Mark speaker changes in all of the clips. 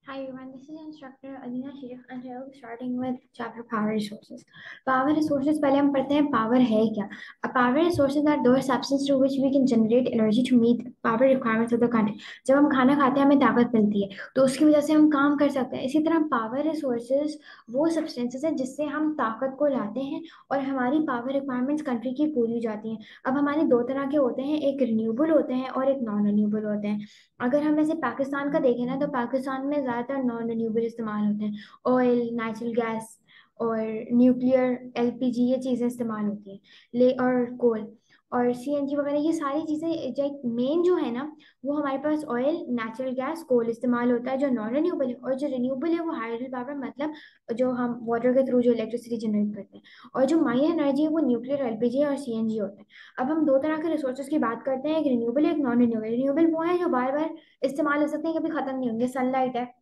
Speaker 1: Hi everyone, this is instructor Alina Sharif and I will be starting with chapter power resources. Power resources पहले हम पढ़ते हैं power है क्या. A power resources are those substances through which we can generate energy to meet power requirements of the country. जब हम खाना खाते हैं हमें ताकत मिलती है तो उसकी वजह से हम काम कर सकते हैं. इसी तरह power resources वो substances है जिससे हम ताकत को लाते हैं और हमारी power requirements country की पूरी हो जाती हैं. अब हमारे दो तरह के होते हैं, एक renewable होते हैं और एक नॉन renewable होते हैं. अगर हम ऐसे पाकिस्तान का देखें ना तो पाकिस्तान में ज़्यादातर नॉन रिन्यूएबल इस्तेमाल होते हैं. ऑयल, नेचुरल गैस और न्यूक्लियर एलपीजी ये चीज़ें इस्तेमाल होती हैं. ले और कोल और सीएनजी वगैरह ये सारी चीज़ें जो मेन जो है ना वो हमारे पास ऑयल, नेचुरल गैस, कोल इस्तेमाल होता है जो नॉन रिन्यूएबल है. और जो रिन्यूएबल है वो हाइडल पावर मतलब जो हम वाटर के थ्रू जो इलेक्ट्रिसिटी जनरेट करते हैं. और जो माइन एनर्जी है वो न्यूक्लियर एलपीजी और सीएनजी होता है. अब हम दो तरह के रिसोर्सेज की बात करते हैं, एक रिन्यूएबल एक नॉन रिन्यूएबल. रिन्यूएबल वो है जो बार बार इस्तेमाल हो सकते हैं, कभी खत्म नहीं होंगे. सनलाइट है,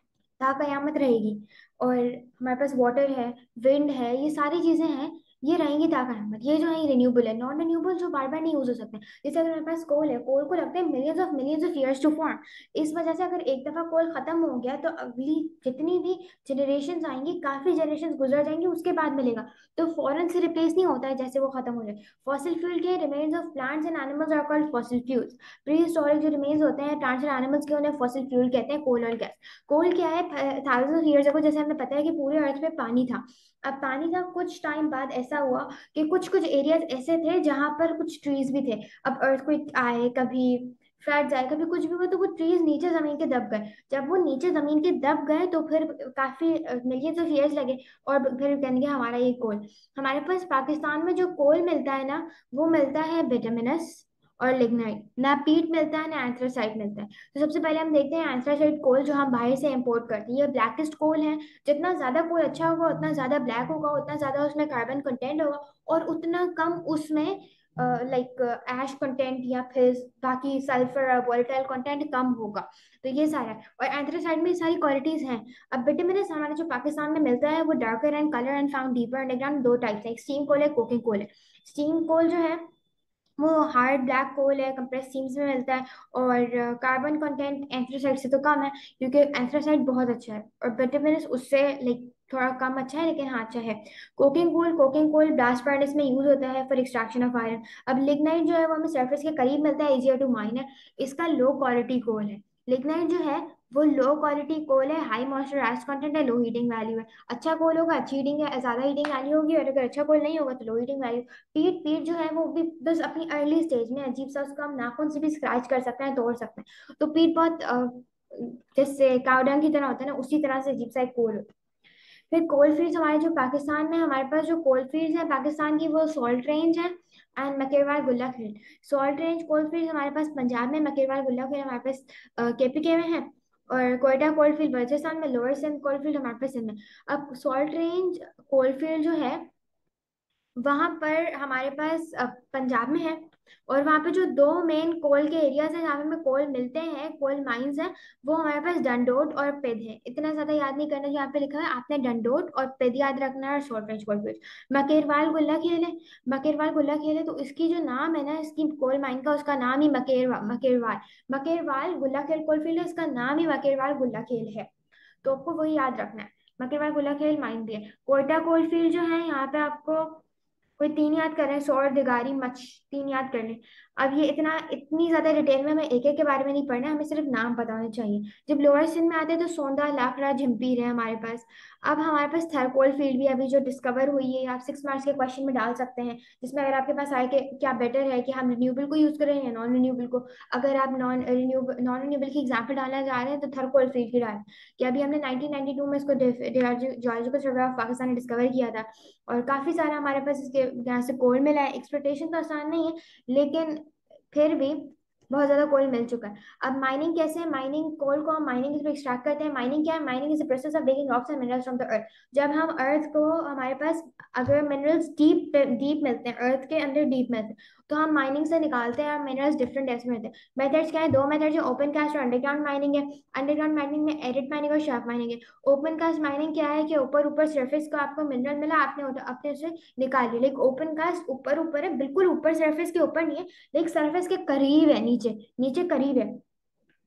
Speaker 1: ता कयामत रहेगी. और हमारे पास वाटर है, विंड है, ये सारी चीजें हैं, ये रहेंगी ता कयामत. ये जो है रिन्यूएबल है. नॉन रिन्यूएबल जो बार बार नहीं यूज हो सकते हैं. जैसे अगर हमारे पास कोल है, कोल को लगते हैं millions of years to form. इस वजह से अगर एक दफा कोल खत्म हो गया तो अगली जितनी भी जनरेशन आएंगी, काफी जनरेशन गुजर जाएंगी उसके बाद मिलेगा. तो फौरन से रिप्लेस नहीं होता है जैसे वो खत्म हो जाए. फॉसिल फ्यूल के remains of plants and animals are called fossil fuels. Prehistoric जो रिमेन्स होते हैं प्लांट्स एंड एनिमल्स के उन्हें फॉसिल फ्यूल कहते हैं. कोल और गैस. कोल क्या है, थाउजेंड ऑफ ईयर्स अगो जैसे हमें पता है कि पूरे अर्थ में पानी था. अब पानी का कुछ टाइम बाद ऐसा हुआ कि कुछ कुछ एरियाज ऐसे थे जहां पर कुछ ट्रीज भी थे. अब अर्थक्वेक आए, कभी फ्लड जाए, कभी कुछ भी हुआ तो वो ट्रीज नीचे जमीन के दब गए. जब वो नीचे जमीन के दब गए तो फिर काफी मिलियंस ऑफ ईयर्स लगे और फिर कहने हमारा ये कोल. हमारे पास पाकिस्तान में जो कोल मिलता है ना वो मिलता है बिटुमिनस और लिग्नाइट. ना पीट मिलता है ना एंथ्रासाइट मिलता है. तो सबसे पहले हम देखते हैं एंथ्रासाइट कोल जो हम बाहर से इंपोर्ट करते हैं. ये ब्लैकेस्ट कोल है. जितना ज्यादा कोल अच्छा होगा उतना ज्यादा ब्लैक होगा, उतना ज्यादा उसमें कार्बन कंटेंट होगा और उतना कम उसमें लाइक ऐश कंटेंट या फिर बाकी सल्फर और वोलेटाइल कंटेंट कम होगा. तो ये सारा है. और एंथ्रासाइड में सारी क्वालिटीज हैं. अब बिटुमिनस हमारे जो पाकिस्तान में मिलता है वो darker and colour and found deeper underground. दो टाइप्स है, एक स्टीम कोल है, कोकिंग कोल है. स्टीम कोल जो है वो हार्ड ब्लैक कोल है, कंप्रेस स्टीम्स में मिलता है. और कार्बन कंटेंट एंथ्रासाइड से तो कम है क्योंकि एंथ्रासाइड बहुत अच्छा है और बिटुमिनस उससे लाइक थोड़ा कम अच्छा है लेकिन हाँ अच्छा है. कोकिंग कोल ब्लास्ट फर्नेस में यूज होता है फॉर एक्सट्रैक्शन ऑफ आयरन. अब लिग्नाइट जो है वो हमें सरफेस के करीब मिलता है, इजियर टू माइन है. इसका लो क्वालिटी कोल है. लिग्नाइट जो है वो लो क्वालिटी कोल है, हाई मॉइस्चर एश कंटेंट है, लो हीटिंग वैल्यू है. अच्छा कोल होगा अच्छी हीटिंग है, ज्यादा हीटिंग वैल्यू होगी. और अगर अच्छा कोल नहीं होगा तो लो हीटिंग वैल्यू. पीट पीट जो है वो भी बस अपनी अर्ली स्टेज में अजीब सा, उसको हम नाखून से भी स्क्रैच कर सकते हैं, तोड़ सकते हैं. तो पीट बहुत जैसे कावडंग की तरह होता है ना, उसी तरह से अजीब सा एक कोल होता है. फिर कोल फील्ड्स हमारे जो पाकिस्तान में हमारे पास जो कोल फील्ड्स हैं पाकिस्तान की वो सॉल्ट रेंज है and Makerwal Gullak hill. Salt range coal field हमारे पास पंजाब में, मकेरवाल गुल्लक हिल हमारे पास केपीके में है. और कोयटा कोल फील्ड बलूचिस्तान में, लोअर सिंध कोल फील्ड हमारे पास सिंध में. अब सॉल्ट रेंज कोल फील्ड जो है वहां पर हमारे पास पंजाब में है. और वहां पे जो दो मेन कोल के एरियाज हैं जहाँ पे हमें कोल मिलते हैं, कोल माइंस हैं, वो हमारे पास डंडोट और पिद है. इतना ज्यादा याद नहीं करना, यहाँ पे लिखा है आपने डंडोट और पिद याद रखना है और short range coal field. Makerwal Gulla Khel है. मकेरवाल गुल्ला खेल है तो इसकी जो नाम है ना इसकी कोल माइन का, उसका नाम ही मकेरवाल मकेरवाल गुल्ला खेल कोल फील्ड है, इसका नाम ही मकेरवाल गुल्ला खेल है. तो आपको वही याद रखना है. मकेरवाल गुल्ला खेल माइन भी है. कोयटा कोल फील्ड जो है यहाँ पे आपको कोई तीन याद कर रहे हैं, सौर दिगारी मच, तीन याद कर लें. अब ये इतनी ज्यादा डिटेल में हमें एक एक के बारे में नहीं पढ़ना है, हमें सिर्फ नाम पता होने चाहिए. जब लोअर सिंध में आते हैं तो सोंदा, लाखड़ा, झिम्पीर है हमारे पास. अब हमारे पास थरकोल फील्ड भी अभी जो डिस्कवर हुई है, आप 6 मार्क्स के क्वेश्चन में डाल सकते हैं, जिसमें अगर आपके पास आए कि क्या बेटर है कि हम रिन्यूएबल को यूज करें या नॉन रिन्यूएबल को. अगर आप नॉन रिन्यूएबल की एग्जाम्पल डालना चाह रहे हैं तो थरकोल फील्ड की डालें. कि अभी हमने 1992 में इसको जियोलॉजिकल सर्वे ऑफ पाकिस्तान ने डिस्कवर किया था. और काफी सारा हमारे पास इसके यहाँ से कोल मिला है. एक्सपेक्टेशन तो आसान नहीं है लेकिन फिर भी बहुत ज्यादा कोल मिल चुका है. अब माइनिंग कैसे है, माइनिंग कोल को हम माइनिंग के थ्रू एक्सट्रैक्ट करते हैं. माइनिंग क्या है, mining is the process of digging rocks and minerals from the earth. जब हम अर्थ को हमारे पास अगर मिनरल्स डीप डीप मिलते हैं, अर्थ के अंदर डीप मिलते हैं, तो हम माइनिंग से निकालते हैं और मिनरल्स डिफरेंट टाइप्स में होते हैं. मेथड्स क्या है, दो मेथड्स है, ओपन कास्ट और अंडरग्राउंड माइनिंग है. अंडरग्राउंड माइनिंग में एडिट माइनिंग और शाफ्ट माइनिंग है. ओपन कास्ट माइनिंग क्या है कि ऊपर ऊपर सरफेस को आपको मिनरल मिला, आपने अपने उसे निकाल लिया. लाइक ओपन कास्ट ऊपर ऊपर है, बिल्कुल ऊपर सरफेस के ऊपर नहीं है, लाइक सरफेस के करीब है, नीचे नीचे करीब है.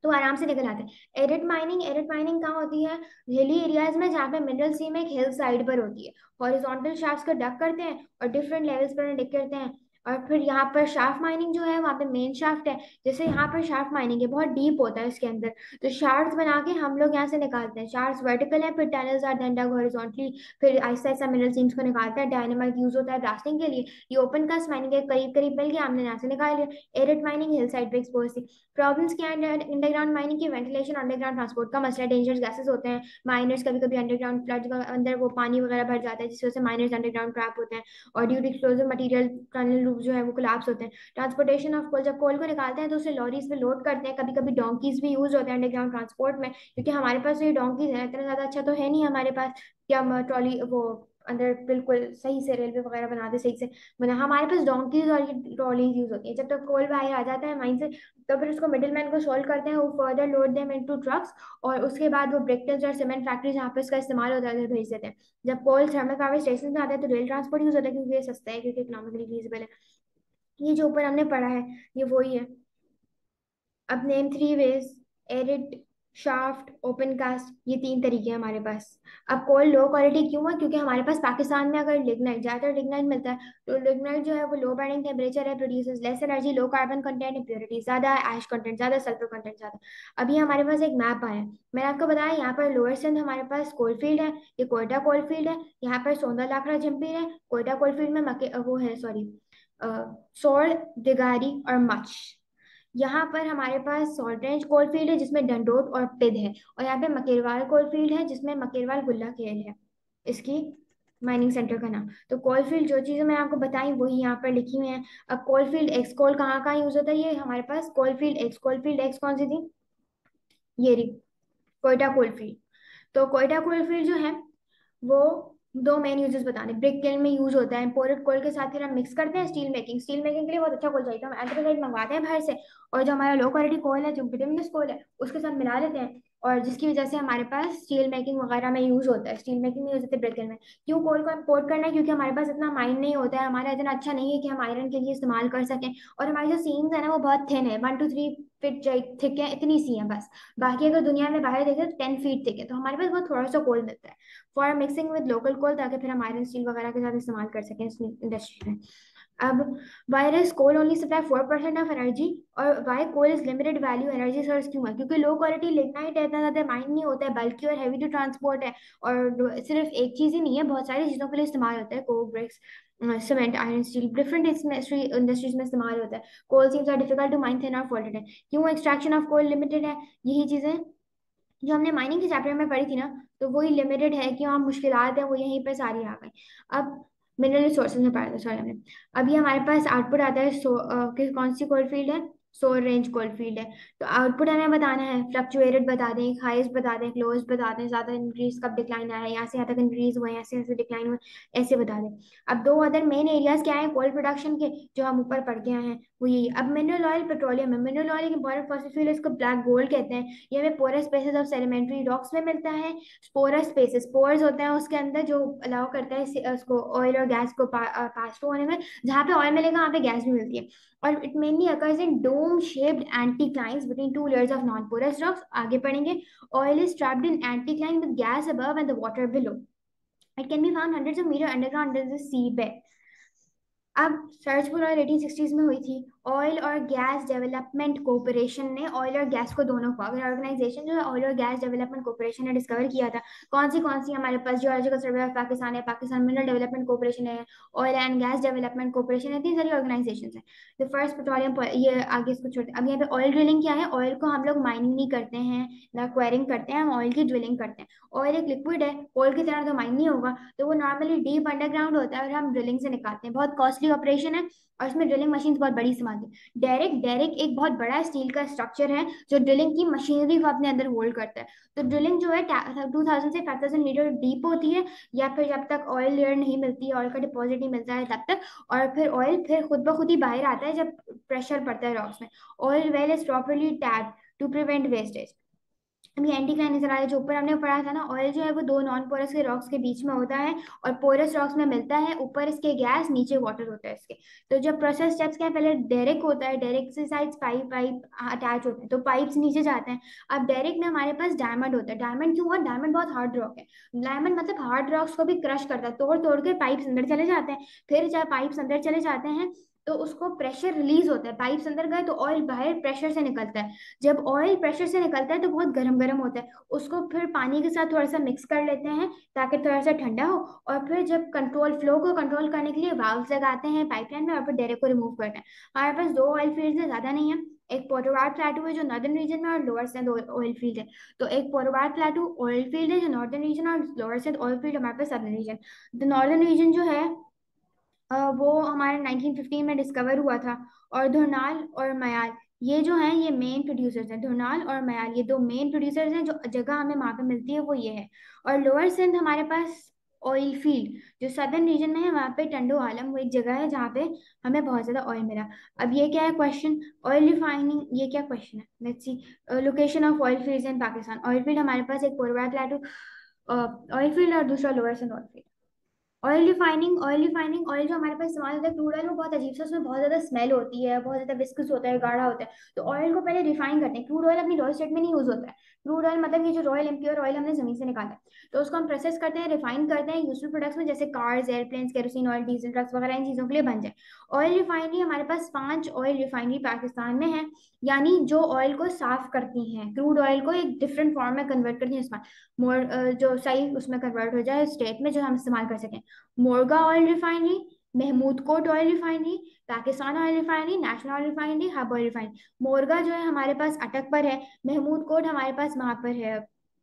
Speaker 1: तो आराम से निकल आते हैं। एरिड माइनिंग कहाँ होती है? हिली एरियाज में, जहाँ पे मिनरल सीम एक हिल साइड पर होती है। हॉरिजॉन्टल शाफ्ट्स को डक करते हैं और डिफरेंट लेवल्स पर डिक करते हैं। और फिर यहाँ पर शाफ्ट माइनिंग जो है, वहाँ पे मेन शाफ्ट है। जैसे यहाँ पर शाफ्ट माइनिंग है, बहुत डीप होता है इसके अंदर। तो शाफ्ट्स बना के हम लोग यहाँ से निकालते हैं। शाफ्ट्स वर्टिकल है, फिर tunnels are then dug horizontally. फिर आहिस्ता आहिस्ता मिनरल सीम्स को निकालते हैं। डायनामाइट यूज होता है ब्लास्टिंग के लिए। ये ओपन कास्ट माइनिंग है, करीब करीब मिल गया, हमने यहाँ से निकाल लिया। एरिड माइनिंग हिल साइड पे एक्सपोज थी। प्रॉब्लम्स क्या है अंडरग्राउंड माइनिंग की? वेंटिलेशन, अंडरग्राउंड ट्रांसपोर्ट का मसला, डेंजरस गैसेस होते हैं। माइनर्स कभी कभी अंडरग्राउंड फ्लड अंदर वो पानी वगैरह भर जाता है, जिस वजह से माइनर्स अंडरग्राउंड ट्रैप होते हैं। और due to explosive material tunnel loop जो है वो कोलैप्स होते हैं। ट्रांसपोर्टेशन ऑफ कोल, जब कोल को निकालते हैं तो उसे लॉरीज में लोड करते हैं। कभी कभी डोंकीज भी यूज होते हैं अंडरग्राउंड ट्रांसपोर्ट में, क्योंकि हमारे पास ये डोंकीज है इतना ज्यादा अच्छा तो है नहीं हमारे पास कि हम ट्रॉली वो अंदर बिल्कुल सही से रेलवे वगैरह बना दे सही से बना। हमारे पास डोंकीज और ये ट्रॉलीज यूज होती है। जब तक कोल बाहर आ जाता है माइन से, तो फिर उसको मिडिल मैन को सोल्व करते हैं, वो further load them into trucks. और उसके बाद वो ब्रिकल्स और सीमेंट फैक्ट्री जहाँ पे इसका इस्तेमाल होता है उधर भेज देते हैं। जब कोल थर्मल पावर स्टेशन में आता है तो रेल ट्रांसपोर्ट यूज होता है, क्योंकि ये सस्ता है, क्योंकि इकोनॉमिकली फीसिबल है। ये जो ऊपर हमने पढ़ा है ये वही है। अब name three ways: adit, shaft, open cast. ये तीन तरीके हैं हमारे पास। अब कोल लो क्वालिटी क्यों है? क्योंकि हमारे पास पाकिस्तान में अगर लिग्नाइट, ज्यादातर लिग्नाइट मिलता है, तो लिग्नाइट जो है वो लो बर्निंग टेम्परेचर है, produces less energy, low carbon content, impurity ज्यादा, ऐश कंटेंट ज्यादा, सल्फर कंटेंट ज्यादा। अभी हमारे पास एक मैप आया है, मैंने आपको बताया यहाँ पर लोअर सिंध हमारे पास कोल फील्ड है, ये कोयटा कोल फील्ड है। यहाँ पर सोंदा लाखड़ा जंपीर है। कोयटा कोल फील्ड में मके वो है, सॉरी, सोर, दिगारी और मच। यहाँ पर हमारे पास सॉल्टेंज कोलफील्ड है जिसमें डंडोत और पिद है। और यहाँ पे मकेरवाल कोलफील्ड है जिसमें मकेरवाल गुल्ला खेल है, इसकी माइनिंग सेंटर का नाम। तो कोलफील्ड जो चीजें मैं आपको बताई वही यहाँ पर लिखी हुई है। अब कोलफील्ड एक्स कोल कहाँ कहाँ यूज होता है? ये हमारे पास कोलफील्ड एक्स कौन सी थी? ये रही, कोयटा कोलफील्ड। तो कोयटा कोलफील्ड जो है वो दो मेन यूजेस बताने। ब्रिक किल्न में यूज होता है इम्पोर्टेड कोल के साथ, फिर हम मिक्स करते हैं स्टील मेकिंग के लिए बहुत अच्छा कोल चाहिए, तो हम एंथ्रासाइट मंगवाते हैं बाहर से। और जो हमारा लो क्वालिटी कोल है, जो बिटुमिनस कोल है, उसके साथ मिला लेते हैं। और जिसकी वजह से हमारे पास स्टील मेकिंग वगैरह में यूज होता है, स्टील मेकिंग में यूज होता है ब्रिक किल्न में। क्यों कोल को इम्पोर्ट करना है? क्योंकि हमारे पास इतना माइन नहीं होता है, हमारा इतना अच्छा नहीं है कि हम आयरन के लिए इस्तेमाल कर सकें। और हमारी जो सीम्स है ना वो बहुत थिन है, 1 to 3 फीट थिक है, इतनी सी है बस। बाकी अगर दुनिया में बाहर देखें तो 10 फीट थिक है। तो हमारे पास बहुत थोड़ा सा कोल मिलता है for mixing with local coal, ताकि फिर हम आयरन स्टील वगैरह के साथ इस्तेमाल कर सकें इस इंडस्ट्री में। अब virus coal only supply 4% of energy. और why coal is limited value energy source क्यों है? क्योंकि लो क्वालिटी लिग्नाइट है, इतना ज्यादा माइन नहीं होता है, बल्कि और हैवी टू ट्रांसपोर्ट है। और सिर्फ एक चीज ही नहीं है, बहुत सारी चीजों के लिए इस्तेमाल होता है। Coke, bricks, cement, iron steel, different industries में इस्तेमाल होता है। Coal seams are difficult to mine, thin और फोल्डेड है। क्यों एक्सट्रैक्शन ऑफ कोल लिमिटेड है? यही चीजें जो हमने माइनिंग के चैप्टर में पढ़ी थी ना, तो वही लिमिटेड है कि वहाँ मुश्किलात है वो यहीं पर सारी आ गई। अब मिनरल रिसोर्सेज में पढ़ा था सॉरी हमने। अभी हमारे पास आउटपुट आता है कौन सी कोल फील्ड है? सोर रेंज कोल फील्ड है। तो आउटपुट हमें बताना है, फ्लक्चुएटेड बता दें, हाईएस्ट बता दें, क्लोज बता दें, ज्यादा इंक्रीज कब डिक्लाइन आया है, यहाँ से यहाँ तक इंक्रीज हुआ है, यहाँ से यहाँ से डिक्लाइन हुआ है, ऐसे बता दें। अब दो अदर मेन एरियाज क्या है कोल प्रोडक्शन के, जो हम ऊपर पढ़ के आए हैं वो यही। अब मिनरल ऑयल पेट्रोलियम है। मिनरल ऑयल एक इंपॉर्टेंट फॉसिल फ्यूल है, इसको ब्लैक गोल्ड कहते हैं। ये हमें porous spaces of sedimentary rocks में मिलता है। पोरस स्पेसेस, पोर्स होते हैं उसके अंदर, जो अलाउ करता है उसको ऑयल और गैस को पास थ्रू होने में। जहाँ पे ऑयल मिलेगा वहाँ पे गैस भी मिलती है। और it mainly occurs in dome shaped anticlines between two layers of non porous rocks. आगे पढ़ेंगे। Oil is trapped in anticline with gas above and the water below. It can be found hundreds of meters underground under the seabed. अब search for oil 1860s में हुई थी। Oil और gas development corporation ने oil और gas को दोनों को, अगर ऑर्गेनाइजेशन जो है ऑयल और गैस डेवलपमेंट कॉरपोरेशन ने डिस्कवर किया था। कौन सी हमारे पास जियोलॉजिकल सर्वे ऑफ पाकिस्तान है, पाकिस्तान मिनरल डेवलपमेंट कॉरपोरेशन है, oil and gas development corporation है, इतनी सारी ऑर्गेनाइजेशन है। द फर्स्ट पेट्रोलियम, ये आगे इसको छोड़ते। अब यहाँ पे ऑयल ड्रिलिंग क्या है? ऑयल को हम लोग माइनिंग नहीं करते हैं ना क्वेरिंग करते हैं, हम ऑयल की ड्रिलिंग करते हैं। ऑयल एक लिक्विड है, ऑयल की तरह तो माइन नहीं होगा, तो वो नॉर्मली डीप अंडरग्राउंड होता है और हम ड्रिलिंग से निकालते हैं। बहुत कॉस्टली ऑपरेशन है और इसमें ड्रिलिंग मशीन बहुत बड़ी इस्तेमाल होती है। डेरिक एक बहुत बड़ा स्टील का स्ट्रक्चर है जो ड्रिलिंग की मशीनरी को अपने अंदर होल्ड करता है। तो ड्रिलिंग जो है 2000 से 5000 मीटर डीप होती है, या फिर जब तक ऑयल लेयर नहीं मिलती है, ऑयल का डिपॉजिट नहीं मिलता है तब तक। और फिर ऑयल फिर खुद ब खुद ही बाहर आता है जब प्रेशर पड़ता है रॉक्स में। Oil well is properly tapped to prevent wastage. अभी एंटी क्लाइन नजर आ रहा है, जो ऊपर हमने पढ़ा था ना, ऑयल जो है वो दो नॉन पोरस के रॉक्स के बीच में होता है और पोरस रॉक्स में मिलता है, ऊपर इसके गैस नीचे वाटर होता है इसके। तो जब प्रोसेस स्टेप्स क्या है, पहले डेरिक होता है, डेरिक से साइड पाइप पाइप अटैच होते हैं, तो पाइप्स नीचे जाते हैं। अब डेरिक में हमारे पास डायमंड होता है। डायमंड क्यों हुआ? डायमंड बहुत हार्ड रॉक है। डायमंड मतलब हार्ड रॉक्स को भी क्रश करता है, तोड़ तोड़ के पाइप्स अंदर चले जाते हैं। फिर जब पाइप्स अंदर चले जाते हैं तो उसको प्रेशर रिलीज होता है, पाइप्स अंदर गए तो ऑयल बाहर प्रेशर से निकलता है। जब ऑयल प्रेशर से निकलता है तो बहुत गर्म गर्म होता है, उसको फिर पानी के साथ थोड़ा सा मिक्स कर लेते हैं ताकि थोड़ा सा ठंडा हो। और फिर जब कंट्रोल फ्लो को कंट्रोल करने के लिए वाल्व्स लगाते हैं पाइपलाइन में और फिर डायरेक्ट को रिमूव करते हैं। हमारे पास दो ऑयल फील्ड है, ज्यादा नहीं है। एक पोटोवार प्लेटू है जो नॉर्दर्न रीजन में, और लोअर सिंध ऑयल फील्ड है। तो एक पोटोवार प्लेटू ऑयल फील्ड है जो नॉर्दर्न रीजन, और लोअर सिंध ऑयल फील्ड हमारे पास सदर्न रीजन। तो नॉर्दर्न रीजन जो है वो हमारे 1915 में डिस्कवर हुआ था। और धुरनाल और मयाल ये जो हैं ये मेन प्रोड्यूसर्स हैं। धुरनाल और मयाल ये दो मेन प्रोड्यूसर्स हैं, जो जगह हमें वहाँ पे मिलती है वो ये है। और लोअर सिंध हमारे पास ऑयल फील्ड जो सदर्न रीजन में है, वहाँ पे टंडो आलम वो एक जगह है जहाँ पे हमें बहुत ज्यादा ऑयल मिला। अब ये क्या है क्वेश्चन, ऑयल रिफाइनिंग, ये क्या क्वेश्चन है, let's see. Location of oil fields in Pakistan. Oil field हमारे पास एक पोरवा प्लेटू ऑयल फील्ड और दूसरा lower Sindh oil field. Oil refining, oil जो हमारे पास इस्तेमाल होता है क्रूड ऑयल, वो बहुत अजीब सा, उसमें बहुत ज्यादा स्मेल होती है, बहुत ज्यादा विस्कस होता है, गाढ़ा होता है। तो ऑयल को पहले रिफाइन करते हैं। क्रूड ऑयल अपनी रॉयल स्टेट में नहीं यूज होता है। क्रूड ऑयल मतलब ये जो रॉयल इम्प्योर ऑयल हमने जमीन से निकाला है, तो उसको हम प्रोसेस करते हैं, रिफाइन करते हैं यूजफुल प्रोडक्ट्स में, जैसे cars, airplanes, kerosene oil, diesel trucks वगैरह, इन चीजों के लिए बन जाए। ऑयल रिफाइनरी हमारे पास 5 ऑयल रिफाइनरी पाकिस्तान में है, यानी जो ऑयल को साफ करती हैं, क्रूड ऑयल को एक डिफरेंट फॉर्म में कन्वर्ट करती हैं, इसमें मोर जो सही उसमें कन्वर्ट हो जाए स्टेट में जो हम इस्तेमाल कर सकें। Morgah oil refinery, Mahmood Kot oil refinery, Pakistan oil refinery, national oil refinery, Hub oil refinery. Morgah जो है हमारे पास अटक पर है, महमूद कोट हमारे पास वहां पर है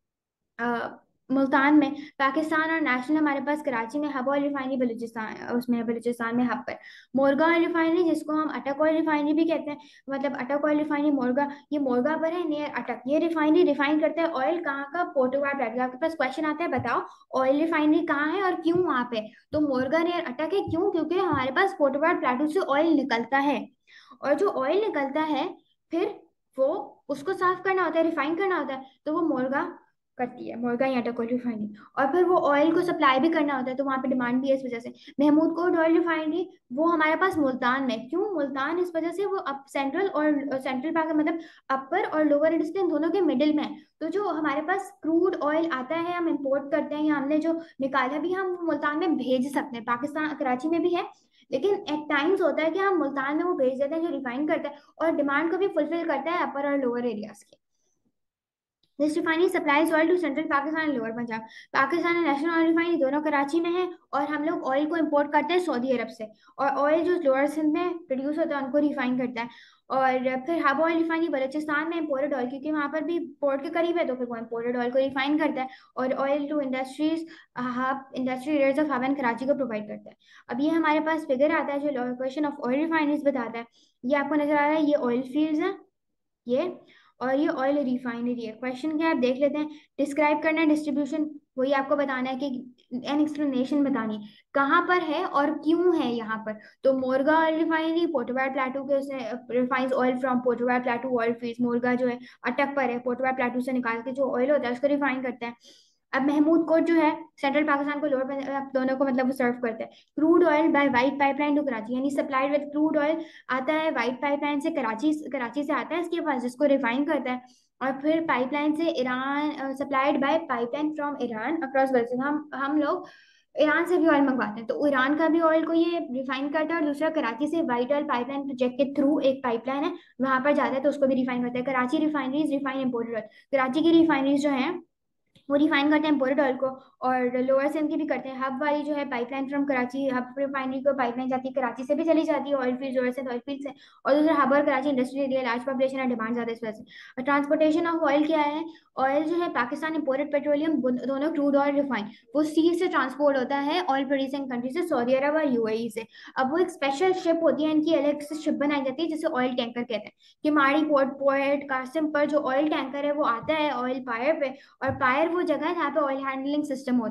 Speaker 1: मुल्तान में। पाकिस्तान और नेशनल हमारे पास कराची में, हब ऑयल रिफाइनरी बलूचिस्तान उसमें है, बलूचिस्तान में हब पर। मोरगा ऑयल रिफाइनरी जिसको हम अटक ऑयल रिफाइनरी भी कहते हैं, मतलब अटक ऑयल रिफाइनरी मोरगा, ये मोरगा पर है नियर अटक। ये रिफाइनरी रिफाइन करता है ऑयल कहाँ का, पोर्टोवार ब्लैक। आपके पास क्वेश्चन आता है बताओ ऑयल रिफाइनरी कहाँ है और क्यों वहां पे, तो मोरगा नियर अटक है। क्यों? क्योंकि हमारे पास पोर्टोवार प्लेटू से ऑयल निकलता है, और जो ऑयल निकलता है फिर वो उसको साफ करना होता है, रिफाइन करना होता है, तो वो मोरगा करती है, मोरगा या टकोल रिफाइनिंग। और फिर वो ऑयल को सप्लाई भी करना होता है, तो वहां पे डिमांड भी है इस वजह से। महमूद कोट ऑयल रिफाइनरी वो हमारे पास मुल्तान में। क्यों मुल्तान? इस वजह से वो अप सेंट्रल और सेंट्रल पाक मतलब अपर और लोअर इंडस्ट्री दोनों के मिडिल में है। तो जो हमारे पास क्रूड ऑयल आता है हम इंपोर्ट करते हैं, या हमने जो निकाला भी, हम मुल्तान में भेज सकते हैं। पाकिस्तान कराची में भी है, लेकिन एट टाइम्स होता है कि हम मुल्तान में वो भेज देते हैं जो रिफाइन करता है और डिमांड को भी फुलफिल करता है अपर और लोअर एरियाज की। This refinery supplies oil to central Pakistan and lower Punjab. Pakistan और नेशनल ऑयल रिफाइनरी दोनों कराची में है, और हम लोग ऑयल को इंपोर्ट करते हैं सऊदी अरब से। और ऑयल जो लोअर सिंध में प्रोड्यूस होता है उनको रिफाइन करता है। और फिर हब ऑयल रिफाइनरी बलूचिस्तान में इम्पोर्टेड ऑयल, क्योंकि वहां पर भी पोर्ट के करीब है, तो फिर वो इम्पोर्टेड ऑयल को रिफाइन करता है। और oil to industries Hub industry areas of Hub and Karachi को प्रोवाइड करता है। अब ये हमारे पास फिगर आता है जो लोकेशन ऑफ ऑयल रिफाइनरीज बताता है। ये आपको नजर आ रहा है, ये ऑयल फील्ड्स हैं ये, और ये ऑयल रिफाइनरी है। क्वेश्चन क्या है आप देख लेते हैं। डिस्क्राइब करना है डिस्ट्रीब्यूशन, वही आपको बताना है कि एन एक्सप्लेनेशन बतानी है कहाँ पर है और क्यों है यहाँ पर। तो मोरगा ऑयल रिफाइनरी पोर्टोवार प्लेटू के उसने refines oil from Potwar plateau oil fields. Morgah जो है अटक पर है, पोर्टोवार प्लेटू से निकाल के जो ऑयल होता है उसको रिफाइन करते हैं। अब महमूद कोट जो है सेंट्रल पाकिस्तान को, लोअर पंजाब, दोनों को मतलब सर्व करता है। Crude oil by white pipeline to Karachi, यानी सप्लाइड विद क्रूड ऑयल आता है वाइट पाइपलाइन से, कराची कराची से आता है इसके पास, जिसको रिफाइन करता है। और फिर पाइपलाइन से Iran, supplied by pipeline from Iran across बल्कि हम लोग ईरान से भी ऑयल मंगवाते हैं, तो ईरान का भी ऑयल को ये रिफाइन करता है। और दूसरा कराची से वाइट ऑयल पाइपलाइन प्रोजेक्ट के थ्रू एक पाइपलाइन है वहां पर जाता है, तो उसको भी रिफाइन करता है। Karachi refineries refine imported oil, Karachi की रिफाइनरीज जो है वो रिफाइन करते हैं इम्पोर्टेड ऑयल को। और लोअर सिंध की भी करते हैं। हब वाली जो है pipeline from Karachi, Hub refinery को पाइपलाइन जाती है कराची से भी चली जाती है oil field, lower Sindh oil field से। और दूसरा हब और Karachi industrial area, large population है, डिमांड ज्यादा है इस वजह से। ट्रांसपोर्टेशन ऑफ ऑयल क्या है, ऑयल जो है पाकिस्तान इंपोर्टेड पेट्रोलियम दोनों क्रूड ऑयल रिफाइन वो सी से ट्रांसपोर्ट होता है ऑयल प्रोड्यूसिंग कंट्री से, सऊदी अरब और यूएई से। अब वो एक स्पेशल शिप होती है, इनकी अलग से शिप बनाई जाती है जिसे ऑयल टैंकर कहते हैं। किमाड़ी पोर्ट पोर्ट कासिम पर जो ऑयल टैंकर है वो आता है ऑयल पायर पे, और पायर वो जगह है जहाँ पे ऑयल हैंडलिंग सिस्टम होता है।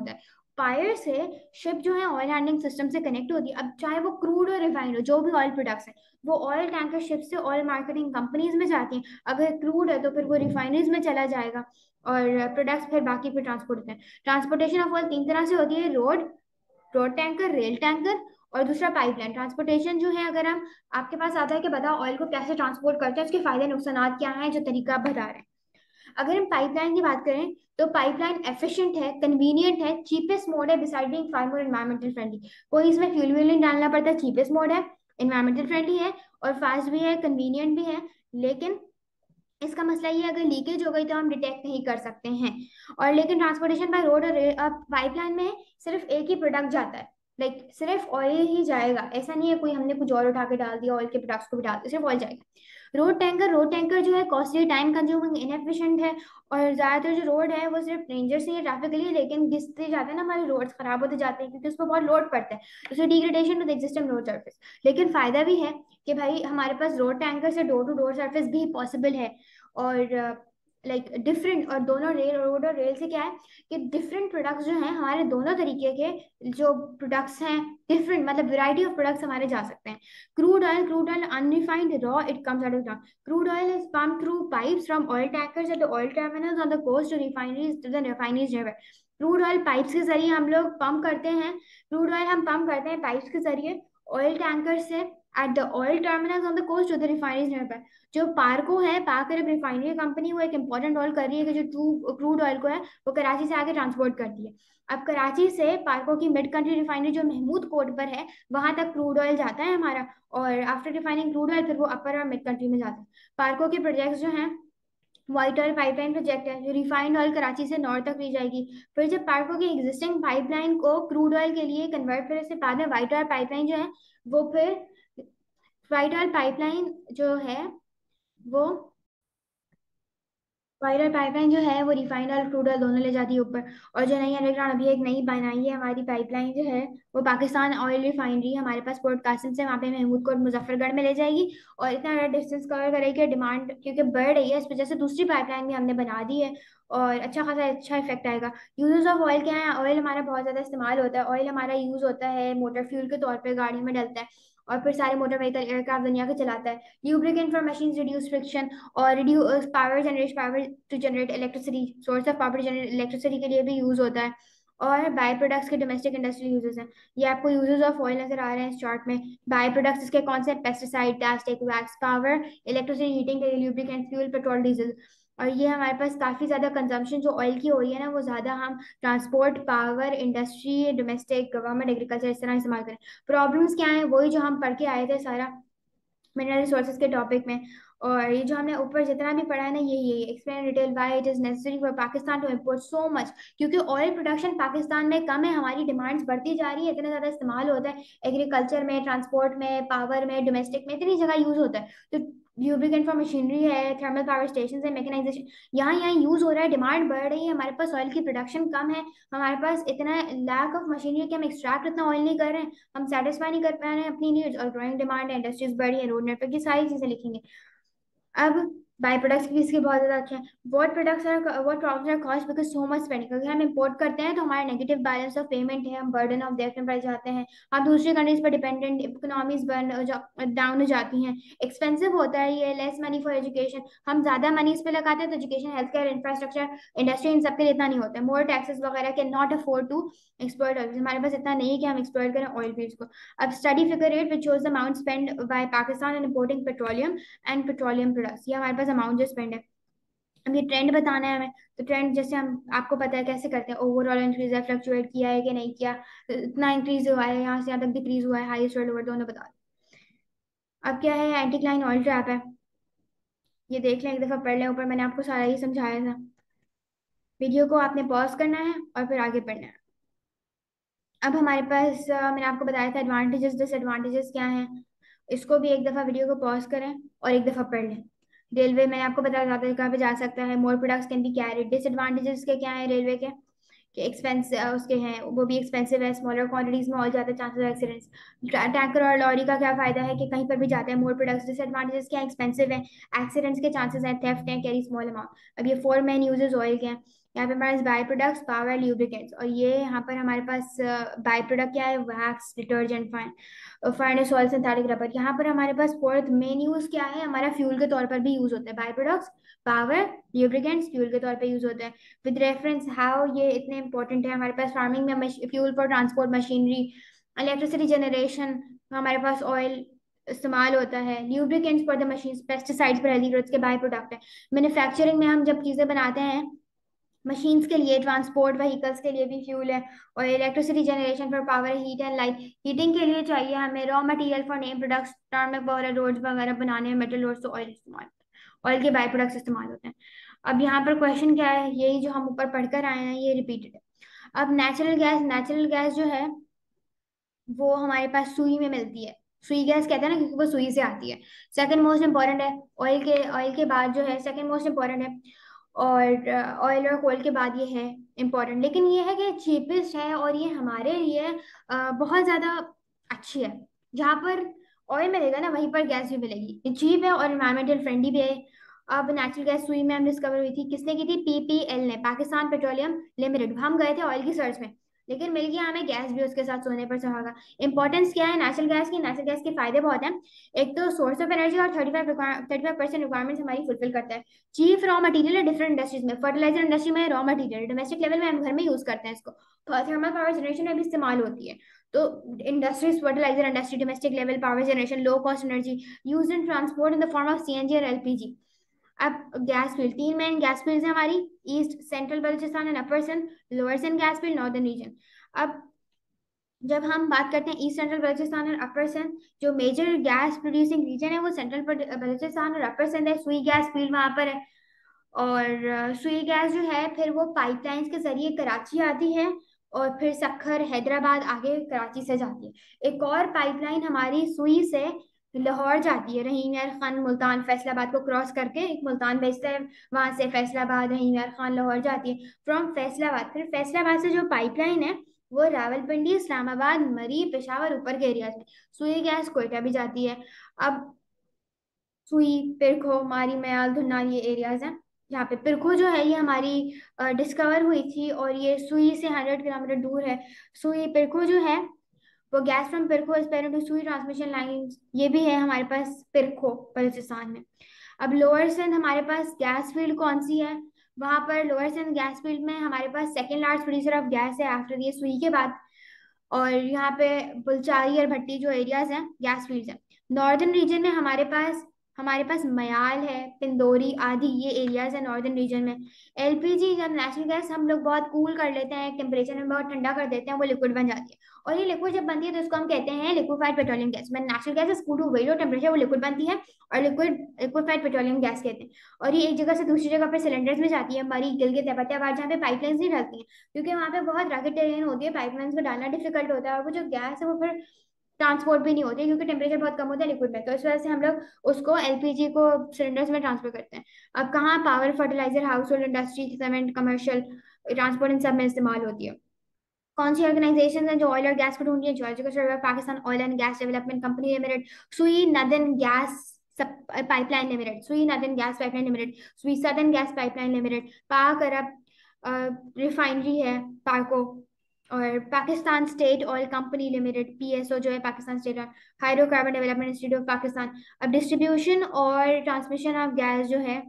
Speaker 1: पायर से शिप जो है ऑयल हैंडलिंग सिस्टम से कनेक्ट होती है। अब चाहे वो क्रूड और रिफाइंड हो, जो भी ऑयल प्रोडक्ट्स हैं, वो ऑयल टैंकर शिप से ऑयल मार्केटिंग कंपनीज में जाती हैं। अगर क्रूड है तो फिर वो रिफाइनरीज में चला जाएगा और प्रोडक्ट्स फिर बाकी पे ट्रांसपोर्ट होते हैं। ट्रांसपोर्टेशन ऑफ ऑयल तीन तरह से होती है, road, road tanker, rail tanker, और दूसरा पाइपलाइन ट्रांसपोर्टेशन जो है। अगर हम, आपके पास आता है कि बताओ ऑयल को कैसे ट्रांसपोर्ट करते हैं, उसके फायदे नुकसान क्या हैं, जो तरीका आप बता रहे हैं। अगर हम पाइपलाइन की बात करें तो पाइपलाइन एफिशिएंट है, कन्वीनियंट है, चीपेस्ट मोड है, beside being far more environmental friendly. कोई इसमें फ्यूल व्यूल नहीं डालना पड़ता, चीपेस्ट मोड है, एनवायरमेंटल फ्रेंडली है, और फास्ट भी है, कन्वीनियंट भी है। लेकिन इसका मसला ये है, अगर लीकेज हो गई तो हम डिटेक्ट नहीं कर सकते हैं। और लेकिन ट्रांसपोर्टेशन बाय रोड और पाइपलाइन में सिर्फ एक ही प्रोडक्ट जाता है, लाइक सिर्फ ऑयल ही जाएगा। ऐसा नहीं है कोई हमने कुछ और उठा के डाल दिया, ऑयल के प्रोडक्ट्स को भी डाल दिया, सिर्फ ऑयल जाएगा। रोड टैंकर जो है कॉस्टली, टाइम कंज्यूमिंग, इनएफिशिएंट है। और ज्यादातर जो रोड है वो सिर्फ डेंजर ही है ट्रैफिक के लिए, लेकिन घिसते जाते हैं ना, हमारे रोड्स खराब होते जाते हैं क्योंकि उस पर बहुत लोड पड़ता है, उससे degradation to the existing road surface. लेकिन फायदा भी है कि भाई हमारे पास रोड टैंकर से डोर टू डोर सर्विस भी पॉसिबल है। और लाइक डिफरेंट, और दोनों रेल, रोड और रेल से क्या है कि डिफरेंट प्रोडक्ट्स जो हैं हमारे, दोनों तरीके के जो प्रोडक्ट्स हैं, डिफरेंट मतलब वैरायटी ऑफ प्रोडक्ट्स हमारे जा सकते हैं। Crude oil unrefined raw, it comes out of ground. Crude oil is pumped through pipes from oil tankers at the oil terminals on the coast to the refineries nearby। Crude oil pipes के जरिए हम लोग pump करते हैं, crude oil हम pump करते हैं pipes के जरिए ऑयल टैंकर से at the oil terminals on the coast to the refineries near. जो पार्को है, पाक अरब रिफाइनरी कंपनी, वो एक इंपॉर्टेंट रोल कर रही है कि जो ट्रू क्रूड ऑयल को है वो कराची से आगे ट्रांसपोर्ट करती है। अब कराची से पार्को की मिड कंट्री रिफाइनरी जो महमूद कोट पर है, वहां तक क्रूड ऑयल जाता है हमारा, और आफ्टर रिफाइनिंग क्रूड ऑयल फिर वो अपर और मिड कंट्री में जाता है। पार्को के प्रोजेक्ट्स जो हैं, व्हाइट ऑयल पाइपलाइन प्रोजेक्ट है जो रिफाइंड ऑयल कराची से नॉर्थ तक ले जाएगी। फिर जब पार्को की एग्जिस्टिंग पाइपलाइन को क्रूड ऑयल के लिए कन्वर्ट, फिर इससे बाद में व्हाइट ऑयल पाइपलाइन जो है वो फिर, व्हाइट ऑयल पाइपलाइन जो है वो, वायरल पाइपलाइन जो है वो रिफाइंड ऑयल क्रूड ऑयल दोनों ले जाती है ऊपर। और जो नई अंडरग्राउंड अभी एक नई बनाई है हमारी पाइपलाइन जो है, वो पाकिस्तान ऑयल रिफाइनरी हमारे पास पोर्ट कासिम से वहाँ पे महमूद को और मुजफ्फरगढ़ में ले जाएगी। और इतना बड़ा डिस्टेंस कवर करेगी, डिमांड क्योंकि बढ़ रही है इस वजह से दूसरी पाइपलाइन भी हमने बना दी है, और अच्छा खासा अच्छा इफेक्ट आएगा। यूजेस ऑफ ऑयल क्या है, ऑयल हमारा बहुत ज़्यादा इस्तेमाल होता है। ऑयल हमारा यूज़ होता है मोटर फ्यूल के तौर पर, गाड़ी में डलता है, और फिर सारे मोटर व्हीकल एयरक्राफ्ट दुनिया के चलाता है। Lubricant for machine, reduce friction, और reduce power, generate power to generate electricity, source of power to generate electricity के लिए भी यूज होता है। और बाय प्रोडक्ट्स के डोमेस्टिक इंडस्ट्रियल यूजेस हैं। ये आपको यूजेस ऑफ ऑयल नजर आ रहे हैं इस चार्ट में। बाय प्रोडक्ट्स इसके कौन से, pesticide, plastic, wax, power, electricity heating के लिए ल्यूब्रिकेंट, फ्यूल, पेट्रोल, डीजल। और ये हमारे पास काफी ज्यादा कंजम्पशन जो ऑयल की हो रही है ना, वो ज्यादा हम transport, power, industry, domestic, government, agriculture इस तरह इस्तेमाल करें। प्रॉब्लम्स क्या है, वही जो हम पढ़ के आए थे सारा मिनरल रिसोर्सेज के टॉपिक में। और ये जो हमने ऊपर जितना भी पढ़ा है ना, यही explain detail why it is necessary for Pakistan to import so much. क्योंकि ऑयल प्रोडक्शन पाकिस्तान में कम है, हमारी डिमांड्स बढ़ती जा रही है, इतना ज्यादा इस्तेमाल होता है एग्रीकल्चर में, ट्रांसपोर्ट में, पावर में, डोमेस्टिक में, इतनी जगह यूज होता है। तो ल्यूब्रिकेंट फॉर मशीनरी है, थर्मल पावर स्टेशन है, मैकेनाइजेशन, यहाँ यहाँ यूज हो रहा है, डिमांड बढ़ रही है, हमारे पास ऑयल की प्रोडक्शन कम है, हमारे पास इतना लैक ऑफ मशीनरी कि हम एक्सट्रैक्ट इतना ऑयल नहीं कर रहे हैं, हम सेटिस्फाई नहीं कर पा रहे हैं अपनी नीड्स, और ग्रोइंग डिमांड है, इंडस्ट्रीज बढ़ी है, रोड नेटवर्क, की सारी चीजें लिखेंगे। अब बाय प्रोडक्ट्स भी इसके बहुत ज्यादा अच्छे हैं। What problems are caused because so much spending, क्योंकि हम इंपोर्ट करते हैं तो हमारा नेगेटिव बैलेंस ऑफ पेमेंट है, हम बर्डन ऑफ डेट में पड़ जाते हैं, हम दूसरी कंट्रीज पर डिपेंडेंट, इकोनॉमीज डाउन हो जाती हैं, एक्सपेंसिव होता है ये, लेस मनी फॉर एजुकेशन, हम ज्यादा मनी इस पे लगाते हैं तो education, health care, infrastructure, industry, इन सबके लिए इतना नहीं होता है। मोर टैक्सेस वगैरह can not afford to exploit oil, हमारे पास इतना नहीं है कि हम एक्सप्लोइट करें ऑयल फील्ड्स को। अब study figure rate which shows the amount spend by Pakistan in importing petroleum and petroleum products, ये हमारे पास अमाउंट जो स्पेंड है। अब ये ट्रेंड बताना है हमें, तो ट्रेंड जैसे हम, आपको पता है कैसे करते हैं, ओवरऑल इंक्रीज है, फ्लक्चुएट किया है कि नहीं किया, इतना इंक्रीज हुआ है, यहाँ से यहाँ तक डिक्रीज हुआ है, हाईएस्ट और लोअर दोनों बता दो। अब क्या है, एंटी क्लाइन ऑयल ट्रैप है, ये देख लें, एक दफा पढ़ लें, ऊपर मैंने आपको सारा ही समझाया था। वीडियो को आपने पॉज करना है और फिर आगे पढ़ना है। अब हमारे पास मैंने आपको बताया था एडवांटेजेस, डिसएडवांटेजेस क्या हैं, इसको भी एक दफा वीडियो को पॉज करें और एक दफा पढ़ लें। रेलवे मैंने आपको बताया जाता है कहाँ पे जा सकता है, more products can be carried, disadvantages के क्या है रेलवे के, कि एक्सपेंस उसके हैं, वो भी एक्सपेंसिव है, स्मॉलर क्वांटिटीज में और ज्यादा चांसेस ऑफ एक्सीडेंट्स। टैंकर और लॉरी का क्या फायदा है कि कहीं पर भी जाते हैं, मोर प्रोडक्ट्स, डिसएडवांटेजेस क्या, एक्सपेंसिव है, एक्सीडेंट्स के चांसेस हैं, थेफ्ट है, कैरी स्मॉल अमाउंट। अब ये फोर मेन यूजेस ऑयल के हैं। यहाँ पे हमारे पास बाई प्रोडक्ट्स, पावर, ल्यूब्रिकेंट्स, और ये यहाँ पर हमारे पास बाई प्रोडक्ट क्या है, wax, detergent, fine fineness oil, synthetic rubber. यहाँ पर हमारे पास फोर्थ मेन यूज क्या है, हमारा फ्यूल के तौर पर भी यूज होता है। By products, power, lubricants fuel के तौर पर यूज होते हैं। विद रेफरेंस हाउ ये इतने इंपॉर्टेंट है हमारे पास फार्मिंग में, fuel for transport machinery, electricity generation, हमारे पास ऑयल इस्तेमाल होता है। Lubricants for the machine, pesticides पर हेल्दी ग्रोथ के बाय प्रोडक्ट है। मैन्युफैक्चरिंग में हम जब चीजें बनाते हैं मशीन्स के लिए, ट्रांसपोर्ट व्हीकल्स के लिए भी फ्यूल है। और electricity generation for power, heat and light, heating के लिए चाहिए हमें। Raw material for name products, tarmac वगैरह, रोड्स वगैरह बनाने में मेटल रोड्स, तो ऑयल इस्तेमाल, ऑयल के बाय प्रोडक्ट्स इस्तेमाल होते हैं। अब यहाँ पर क्वेश्चन क्या है, यही जो हम ऊपर पढ़कर आए हैं ये रिपीटेड है। अब नेचुरल गैस जो है वो हमारे पास सुई में मिलती है। सुई गैस कहते हैं ना क्योंकि वो सुई से आती है। सेकंड मोस्ट इंपॉर्टेंट है, ऑयल के बाद जो है सेकंड मोस्ट इंपॉर्टेंट है। और ऑयल और कोल के बाद ये है इंपॉर्टेंट, लेकिन ये है कि चीपेस्ट है और ये हमारे लिए बहुत ज़्यादा अच्छी है। जहाँ पर ऑयल मिलेगा ना वहीं पर गैस भी मिलेगी, ये चीप है और इन्वायरमेंटल फ्रेंडली भी है। अब नेचुरल गैस सुई में हम डिस्कवर हुई थी, किसने की थी, पीपीएल ने, पाकिस्तान पेट्रोलियम लिमिटेड। हम गए थे ऑयल की सर्च में, लेकिन मिल गया हमें गैस भी उसके साथ, सोने पर सुहागा। इंपॉर्टेंस क्या है नेचुरल गैस की, नेचुरल गैस के फायदे बहुत हैं। एक तो सोर्स ऑफ एनर्जी, और 35% रिक्वायरमेंट्स हमारी फुलफिल करता है। चीफ रॉ मटेरियल है डिफरेंट इंडस्ट्रीज में, फर्टिलाइजर इंडस्ट्री में रॉ मटेरियल, डोमेस्टिक लेवल में हम घर में यूज करते हैं इसको, थर्मल पावर जनरेशन में भी इस्तेमाल होती है। तो industries, fertiliser industry, domestic level power generation, low cost energy, use in transport in the form of CNG और एलपीजी। अब गैस फील्ड, तीन मेन गैस फील्ड है हमारी, east, central Balochistan and upper Sindh, lower Sindh gas field, northern region. अब जब हम बात करते हैं ईस्ट सेंट्रल बलूचिस्तान और अपर सिंध, जो मेजर गैस प्रोड्यूसिंग रीजन है वो सेंट्रल बलूचिस्तान और अपर सिंध है। सुई गैस फील्ड वहां पर है। और सुई गैस जो है फिर वो पाइपलाइंस के जरिए कराची आती है, और फिर सक्खर, हैदराबाद, आगे कराची से जाती है। एक और पाइपलाइन हमारी सुई से लाहौर जाती है, रहीम यार खान, मुल्तान, फैसलाबाद को क्रॉस करके एक मुल्तान भेजता है, वहां से फैसलाबाद, रहीम यार खान, लाहौर जाती है। फ्रॉम फैसलाबाद, फिर फैसलाबाद से जो पाइपलाइन है वो रावलपिंडी, इस्लामाबाद, मरी, पेशावर, ऊपर के एरियाज में। सुई गैस कोयटा भी जाती है। अब सुई, पिरखो, मारी, मयाल, धुन्नार ये एरियाज हैं। यहाँ पे पिरखो जो है ये हमारी डिस्कवर हुई थी, और ये सुई से 100 किलोमीटर दूर है। सुई पिरखो जो है वो gas from Pirkoh is parent to Sui transmission line, ये भी है हमारे पास पिरखो बलूचिस्तान में। अब लोअर सिंध हमारे पास गैस फील्ड कौन सी है, वहां पर लोअर सिंध गैस फील्ड में हमारे पास second large producer of gas है आफ्टर ये सुई के बाद। और यहाँ पे बुलचारी और भट्टी जो एरियाज हैं गैस फील्ड्स हैं। नॉर्दर्न रीजन में हमारे पास मयाल है, पिंदोरी आदि ये एरियाज है नॉर्दर्न रीजन में। एलपीजी, जब नेचुरल गैस हम लोग बहुत कूल कर लेते हैं, टेम्परेचर में बहुत ठंडा कर देते हैं, वो लिक्विड बन जाती है। और ये लिक्विड जब बनती है तो इसको हम कहते हैं लिक्विफाइड पेट्रोलियम गैस। मैं natural gas is cool to very low temperature, वो लिक्विड बनती है, और लिक्विफाइड पेट्रोलियम गैस कहते हैं। और ये एक जगह से दूसरी जगह पर सिलेंडर्स में जाती है, मरी, गिलगित, एबटाबाद, जहाँ पे पाइपलाइंस नहीं ढलती हैं, क्योंकि वहां पे बहुत रगड़ टेरेन होती है, पाइपलाइंस में डालना डिफिकल्ट होता है, और वो जो गैस है वो फिर ट्रांसपोर्ट भी नहीं होती है, क्योंकि टेम्परेचर बहुत कम होता है लिक्विड में। तो इस वजह से हम लोग उसको एलपीजी को सिलेंडर्स में ट्रांसफर करते हैं। अब कहाँ, power, fertiliser, household industry, cement, commercial transport, इन सब में इस्तेमाल होती है। कौन सी ऑर्गेनाइजेशन है जो ऑयल और गैस को ढूंढती है, geological survey of Pakistan, oil and gas development company limited, Sui northern gas pipeline limited, Sui northern gas pipeline limited, Sui southern gas pipeline limited, Pak Arab refinery है, पार्को। और Pakistan state oil company limited, PSO जो है Pakistan state oil, hydrocarbon development institute of Pakistan. अब distribution और transmission of gas जो है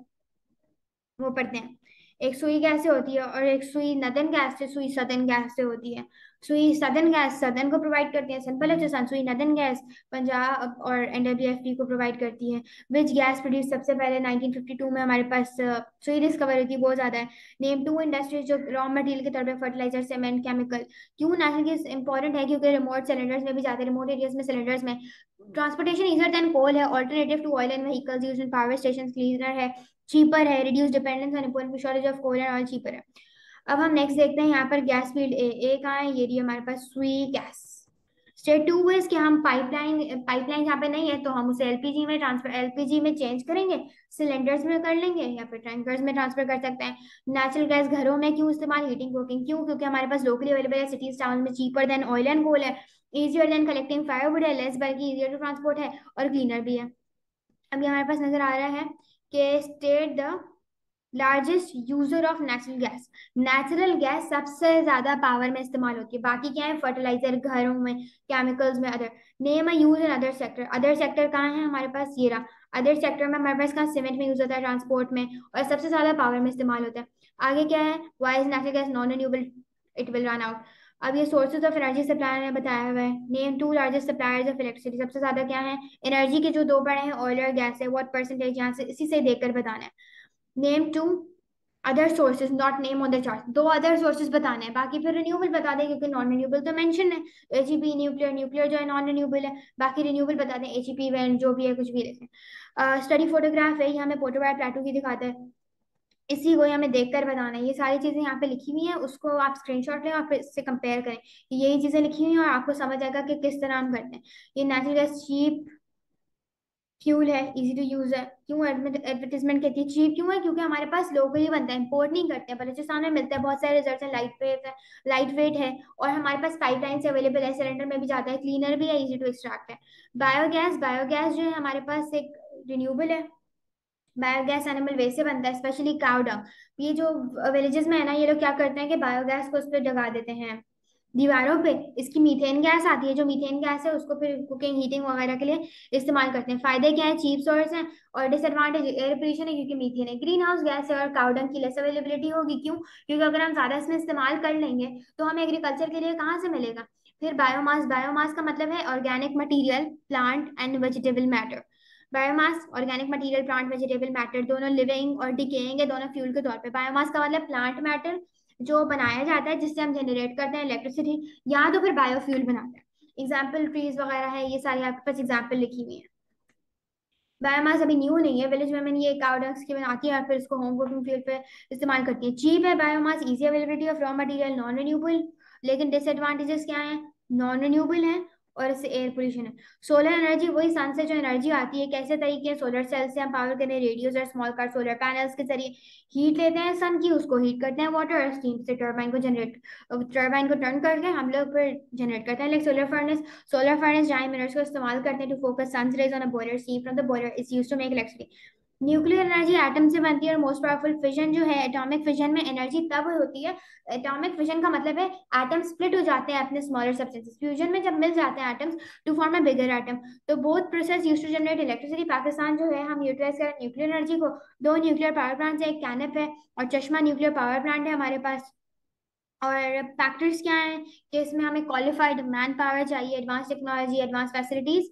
Speaker 1: वो पढ़ते हैं। एक सुई गैस से होती है, और एक सुई नदन गैस से, सुई सदन गैस से होती है। सुई सदन गैस सदन को प्रोवाइड करती है सिंपल बलूचिस्तान, सुई नदन गैस पंजाब और एनडब्ल्यूएफपी को प्रोवाइड करती है। विच गैस प्रोड्यूस, सबसे पहले 1952 में हमारे पास सुई डिस्कवर हुई थी, बहुत ज्यादा है। नेम टू इंडस्ट्रीज जो रॉ मटेरियल के तौर पर, फर्टिलाइजर, सीमेंट, केमिकल। क्यों नेचुरल गैस इंपॉर्टेंट है, क्योंकि रिमोट सिलेंडर्स में भी जाते हैं, रिमोट एरियाज में सिलेंडर्स में ट्रांसपोर्टेशन इजर देन कोल है, alternative to oil and vehicles used in power station, cleaner है, चीपर है, reduce dependence on important shortage of coal and oil, cheaper है। अब हम नेक्स्ट देखते हैं यहाँ पर गैस फील्ड ए कहाँ है, ये रही हमारे पास सुई गैस। स्टेप टू इज कि हम पाइपलाइन यहाँ पे नहीं है तो हम उसे एलपीजी में चेंज करेंगे, सिलेंडर्स में कर लेंगे या फिर टैंकर्स में ट्रांसफर कर सकते हैं। नेचुरल गैस घरों में क्यों इस्तेमाल, हीटिंग कुकिंग, क्यों, क्योंकि हमारे पास लोकली अवेलेबल है, सिटीज टाउन में, cheaper than oil and coal है, इजियर देन कलेक्टिंग फायरवुड है, लेस बल्कि, इजियर टू ट्रांसपोर्ट है, और क्लीनर भी है। अभी हमारे पास नजर आ रहा है कि state the largest user of natural gas. Natural gas सबसे ज्यादा पावर में इस्तेमाल होती है, बाकी क्या है, फर्टिलाइजर, घरों में, केमिकल्स में, other. Name a use in other sector. Other sector कहाँ है हमारे पास, ये रहा। अदर सेक्टर में हमारे पास कहाँ, सीमेंट में यूज होता है, ट्रांसपोर्ट में, और सबसे ज्यादा पावर में इस्तेमाल होता है। आगे क्या है, why is natural gas non renewable, it will run out. अब ये सोर्सेज ऑफ एनर्जी सप्लाई ने बताया हुआ है। Name two largest suppliers of electricity. सबसे ज्यादा क्या है, एनर्जी के जो दो बड़े हैं, ऑयल और गैस है। व्हाट परसेंटेज, यहाँ से इसी से देखकर बताना है। Name two other sources not name on the chart. दो अदर सोर्सेज बताने हैं, बाकी फिर रिन्यूएबल बता दें, क्योंकि नॉन रिन्यूएबल तो मेंशन है। एचईपी, न्यूक्लियर, न्यूक्लियर जो है नॉन रिन्यूएबल है, बाकी रिन्यूएबल बता दें, एचईपी, वेन, जो भी है, कुछ भी लिखें। स्टडी फोटोग्राफ है, ये हमें फोटोग्राफ प्लेटो की दिखाता है, इसी को हमें देखकर बताना है। ये सारी चीजें यहाँ पे लिखी हुई हैं, उसको आप स्क्रीनशॉट लें और फिर इससे कंपेयर करें कि यही चीजें लिखी हुई हैं, और आपको समझ आएगा कि किस तरह हम करते हैं। ये नेचुरल गैस चीप फ्यूल है, इजी टू यूज है। क्यों एडवर्टीजमेंट कहती है चीप, क्यों है, क्योंकि हमारे पास लोकली बनता है, इंपोर्ट नहीं करते हैं, बलूचिस्तान में मिलता है, बहुत सारे रिजल्ट है, लाइट वेट है, लाइट वेट है, और हमारे पास पाइपलाइन से अवेलेबल है, सिलेंडर में भी जाता है, क्लीनर भी है, इजी टू एक्सट्रैक्ट है। बायोगैस, बायोगैस जो है हमारे पास एक रिन्यूएबल है। बायोगैस एनिमल वेस्ट से बनता है, स्पेशली काउ डंग। ये जो विलेजेस में है ना, ये लोग क्या करते हैं कि बायोगैस को उस पर जगा देते हैं, दीवारों पे। इसकी मीथेन गैस आती है, जो मीथेन गैस है उसको फिर कुकिंग, हीटिंग वगैरह के लिए इस्तेमाल करते हैं। फायदे क्या है, चीप सोर्स है, और डिसएडवांटेज एयर पोल्यूशन है, क्योंकि मीथेन है, ग्रीन हाउस गैस है, और काउडंग की लेस अवेलेबिलिटी होगी। क्यों, क्योंकि अगर हम ज्यादा इसमें इस्तेमाल कर लेंगे तो हमें एग्रीकल्चर के लिए कहाँ से मिलेगा। फिर बायोमास, बायोमास का मतलब है organic material, plant and vegetable matter. Biomass, organic material, plant vegetable matter, दोनों लिविंग और डिकेइंग है, दोनों फ्यूल के तौर पे। बायोमास का मतलब प्लांट मैटर, जो बनाया जाता है, जिससे हम जनरेट करते हैं इलेक्ट्रिसिटी, या तो फिर बायोफ्यूल बनाते हैं। एग्जाम्पल ट्रीज वगैरह है, ये सारी आपके पास एग्जाम्पल लिखी हुई है। बायोमास अभी न्यू नहीं है, विलेज वुमेन ये काउडंग्स की बनाती है और फिर इसको होम कुकिंग फ्यूल पे इस्तेमाल करती है। चीप है biomass, easy availability of raw material, non renewable. लेकिन डिसएडवांटेजेस क्या है, नॉन रिन्यूएबल है, और इससे एयर पोल्यूशन है। सोलर एनर्जी, वही सन से जो एनर्जी आती है, कैसे तरीके, सोलर सेल से हम पावर करने, रेडियोज और स्मॉल कार सोलर पैनल्स के जरिए हीट लेते हैं सन की, उसको हीट करते हैं वाटर और स्टीम से, टर्बाइन को जनरेट, टर्बाइन को टर्न करके हम लोग फिर जनरेट करते हैं, like solar furnace. Solar furnace जहाँ मिनरल्स को इस्तेमाल करते हैं to focus sun's rays on a boiler, steam from the boiler is used to make electricity. Nuclear energy atom से बनती है, और मोस्ट पावरफुल फिजन जो है, एटॉमिक फिजन में एनर्जी तब होती है। एटॉमिक फिजन का मतलब है एटम स्प्लिट हो जाते हैं अपने स्मॉलर सब्सटेंसेस, फ्यूजन में जब मिल जाते हैं atoms to form a bigger atom. तो both process used to generate electricity. Pakistan जो है, हम यूटिलाइज करें न्यूक्लियर एनर्जी को। दो न्यूक्लियर पावर प्लांट है, एक कैनप है और चश्मा न्यूक्लियर पावर प्लांट है हमारे पास। और फैक्टर्स क्या है कि इसमें हमें क्वालिफाइड मैन पावर चाहिए, एडवांस टेक्नोलॉजी, एडवांस फैसिलिटीज,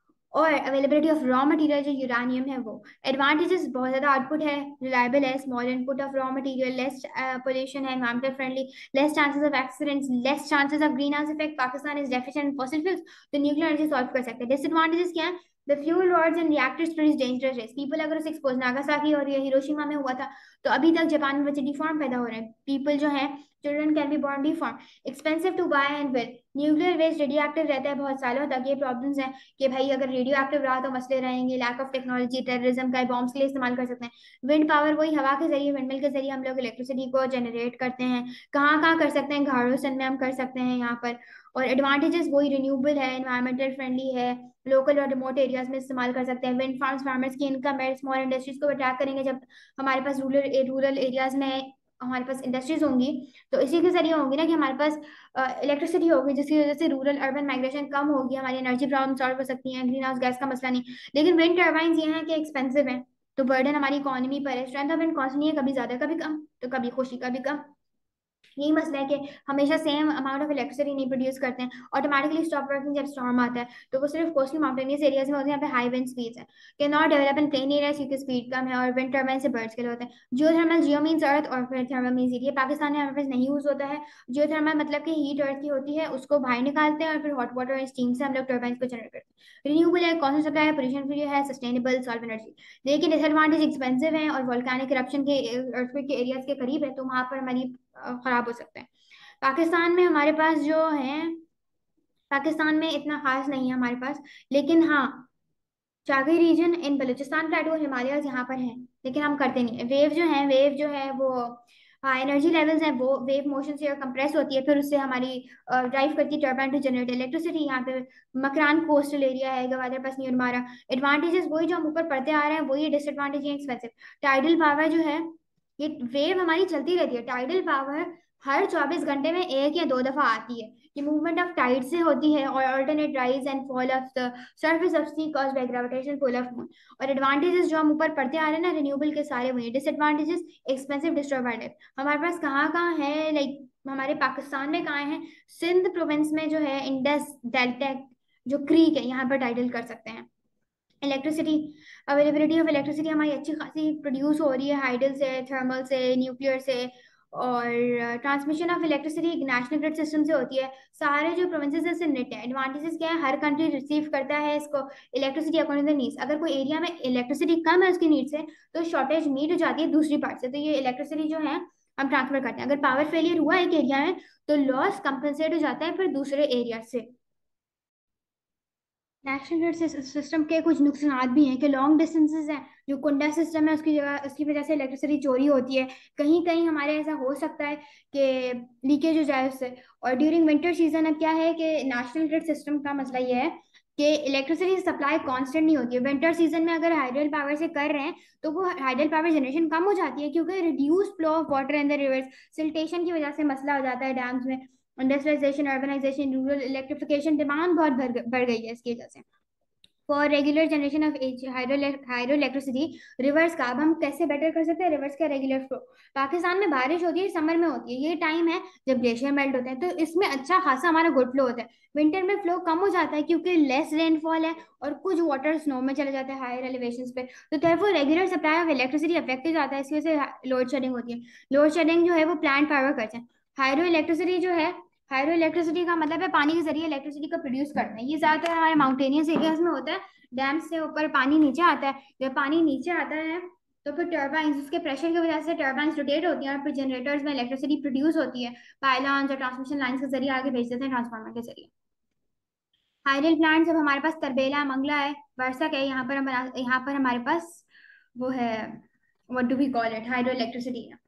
Speaker 1: और अवेलेबिलिटी ऑफ रॉ मटेरियल जो यूरानियम है वो। एडवांटेजेस, बहुत ज्यादा आउटपुट है, रिलायबल है, small input of raw material, less pollution है, environmental friendly, less chances of accidents, less chances of green house effect. Pakistan is deficient in fossil fuels, तो nuclear energy solve कर सकते हैं। डिसएडवांटेजेस क्या है, the fuel rods and reactors produce dangerous rays. People अगर उसे expose, Nagasaki और ये हिरोशिमा में हुआ था, तो अभी तक जापान में बच्चे डिफॉर्म पैदा हो रहे हैं, पीपल जो है, children can be born deform. Expensive to buy and build. Nuclear waste radio active रहता है बहुत सालों तक, ये प्रॉब्लम्स हैं कि भाई अगर रेडियो एक्टिव रहा तो मसले रहेंगे, लैक ऑफ टेक्नोलॉजी, टेररिज्म का, बॉम्ब्स के लिए इस्तेमाल कर सकते हैं। विंड पावर, वही हवा के जरिए, विंडमिल के जरिए हम लोग इलेक्ट्रिसिटी को जनरेट करते हैं। कहाँ कहाँ कर सकते हैं, घाड़ों सन में हम कर सकते हैं यहाँ पर। और एडवांटेजेस वही, रिन्यूएबल है, एनवायरमेंटल फ्रेंडली है, लोकल और रिमोट एरियाज में इस्तेमाल कर सकते हैं। विंड फार्म्स, फार्मर्स की इनकम है, स्मॉल इंडस्ट्रीज को अट्रैक्ट करेंगे। जब हमारे पास रूरल रूरल एरियाज में हमारे पास इंडस्ट्रीज होंगी, तो इसी के जरिए होंगी ना कि हमारे पास इलेक्ट्रिसिटी होगी, जिसकी वजह से रूरल अर्बन माइग्रेशन कम होगी, हमारी एनर्जी प्रॉब्लम सॉल्व हो सकती है, ग्रीन हाउस गैस का मसला नहीं। लेकिन विंड टर्बाइंस ये हैं कि एक्सपेंसिव है, तो बर्डन हमारी इकोनॉमी पर है। स्ट्रेंथ ऑफ विंड कॉन्स्टेंट नहीं है, कभी ज्यादा कभी कम, तो कभी खुशी कभी गम। यही मसला है कि हमेशा सेम अमाउंट ऑफ इलेक्ट्रिसिटी नहीं प्रोड्यूस करते हैं। ऑटोमेटिकली स्टॉप वर्किंग जब स्टॉर्म आता है, तो वो सिर्फ कोस्टल माउंटेनियस एरियाज में होते हैं, यहाँ पे हाई विंड स्पीड्स है। Can not develop in plain areas क्योंकि स्पीड कम है, और विंड टर्बाइन से बर्ड्स के लिए होते हैं। जियोथर्मल, जियो मीन्स अर्थ और फिर थर्मल मीन्स हीट। ये पाकिस्तान में हमारे पास नहीं यूज होता है। जियोथर्मल मतलब कि हीट अर्थ की होती है, उसको बाहर निकालते हैं और फिर हॉट वाटर और स्टीम से हम लोग टर्बाइन को जनरेट करते हैं। रिन्यूएबल है, कॉन्स्टेंट सप्लाई है, पोल्यूशन फ्री है, सस्टेनेबल, सॉल्व एनर्जी। लेकिन डिसएडवांटेज, एक्सपेंसिव है, और वोल्केनिक करप्शन के, अर्थक्वेक के एरियाज के करीब है, तो वहां पर हमारी खराब हो सकता है। पाकिस्तान में हमारे पास जो है, पाकिस्तान में इतना खास नहीं है हमारे पास, लेकिन हाँ, Chagai region in Balochistan plateau Himalayas यहाँ पर हैं, लेकिन हम करते नहीं है। वेव जो है, वेव जो है वो, हाँ, एनर्जी लेवल्स हैं, वो वेव मोशन से कंप्रेस होती है, फिर उससे हमारी ड्राइव करती है टर्बाइन टू जनरेट इलेक्ट्रिसिटी। यहाँ पे मकरान कोस्टल एरिया है, गवादर पसनी और मारा। एडवांटेजेस वही जो हम ऊपर पढ़ते आ रहे हैं, वही डिसएडवांटेज है, एक्सपेंसिव। टाइडल पावर जो है, ये वेव हमारी चलती रहती है। टाइडल पावर हर 24 घंटे में एक या दो दफा आती है। ये मूवमेंट ऑफ टाइड से होती है और alternate rise and fall of the surface of sea caused by gravitational pull of moon. और एडवांटेजेस जो हम ऊपर पढ़ते आ रहे हैं ना रिन्यूएबल के सारे वही। Disadvantages expensive destroy by death. हमारे पास कहाँ कहाँ है, लाइक हमारे पाकिस्तान में कहाँ है, सिंध प्रोविंस में जो है इंडस डेल्टा जो क्रीक है यहाँ पर टाइडल कर सकते हैं। इलेक्ट्रिसिटी, अवेलेबिलिटी ऑफ इलेक्ट्रिसिटी हमारी अच्छी खासी प्रोड्यूस हो रही है हाइडल से, थर्मल से, न्यूक्लियर से। और transmission of electricity national grid system से होती है। सारे जो प्रोविंसेस है नेट है। एडवांटेजेस क्या है, हर कंट्री रिसीव करता है इसको इलेक्ट्रिसिटी अकॉर्डिंग टू नीड्स। अगर कोई एरिया में इलेक्ट्रिसिटी कम है उसकी नीड से तो शॉर्टेज मीट हो जाती है दूसरी पार्ट से, तो ये इलेक्ट्रिसिटी जो है हम ट्रांसफर करते हैं। अगर पावर फेलियर हुआ एक एरिया में तो लॉस कंपनसेट हो जाता है फिर दूसरे एरिया से। नेशनल ग्रिड सिस्टम के कुछ नुकसान भी हैं कि लॉन्ग डिस्टेंसेस हैं, जो कुंडा सिस्टम है उसकी जगह उसकी वजह से इलेक्ट्रिसिटी चोरी होती है। कहीं कहीं हमारे ऐसा हो सकता है कि लीकेज हो जाए उससे। और ड्यूरिंग विंटर सीजन अब क्या है कि नेशनल ग्रिड सिस्टम का मसला ये है कि इलेक्ट्रिसिटी सप्लाई कांस्टेंट नहीं होती है। विंटर सीजन में अगर हाइडल पावर से कर रहे हैं तो वो हाइडल पावर जनरेशन कम हो जाती है क्योंकि reduce flow of water in the rivers, siltation की वजह से मसला हो जाता है डैम्स में। Industrialisation, urbanisation, rural electrification, demand बहुत बढ़ गई है इसकी वजह से। For regular generation of hydro electricity rivers का, अब हम कैसे बेटर कर सकते हैं रिवर्स का रेगुलर फ्लो। पाकिस्तान में बारिश होती है समर में होती है, ये टाइम है जब ग्लेशियर मेल्ट होते हैं तो इसमें अच्छा खासा हमारा गुड फ्लो होता है। विंटर में फ्लो कम हो जाता है क्योंकि लेस रेनफॉल है और कुछ वाटर स्नो में चले जाते हैं हायर एलिवेशन पे, तो therefore regular supply of electricity affect हो जाता है। इसकी वजह से लोड शेडिंग होती है। लोड शेडिंग जो है वो प्लांट पावर करते हैं। हाइड्रो इलेक्ट्रिसिटी जो है, हाइड्रो इलेक्ट्रिसिटी का मतलब है पानी के जरिए इलेक्ट्रिसिटी को प्रोड्यूस करते हैं। ये ज्यादातर हमारे माउंटेनियस एरियाज में होता है। डैम से ऊपर पानी नीचे आता है, जब पानी नीचे आता है तो फिर टर्बाइंस उसके प्रेशर की वजह से टर्बाइंस रोटेट होती हैं और फिर जनरेटर्स में इलेक्ट्रिसिटी प्रोड्यूस होती है। पाइलॉन्स और ट्रांसमिशन लाइन्स के जरिए आगे भेज देते हैं ट्रांसफार्मर के जरिए। हाइडल प्लांट जब हमारे पास तरबेला, मंगला है, वर्षक है, यहाँ पर हमारे पास वो है, what do we call it, hydro electricity है।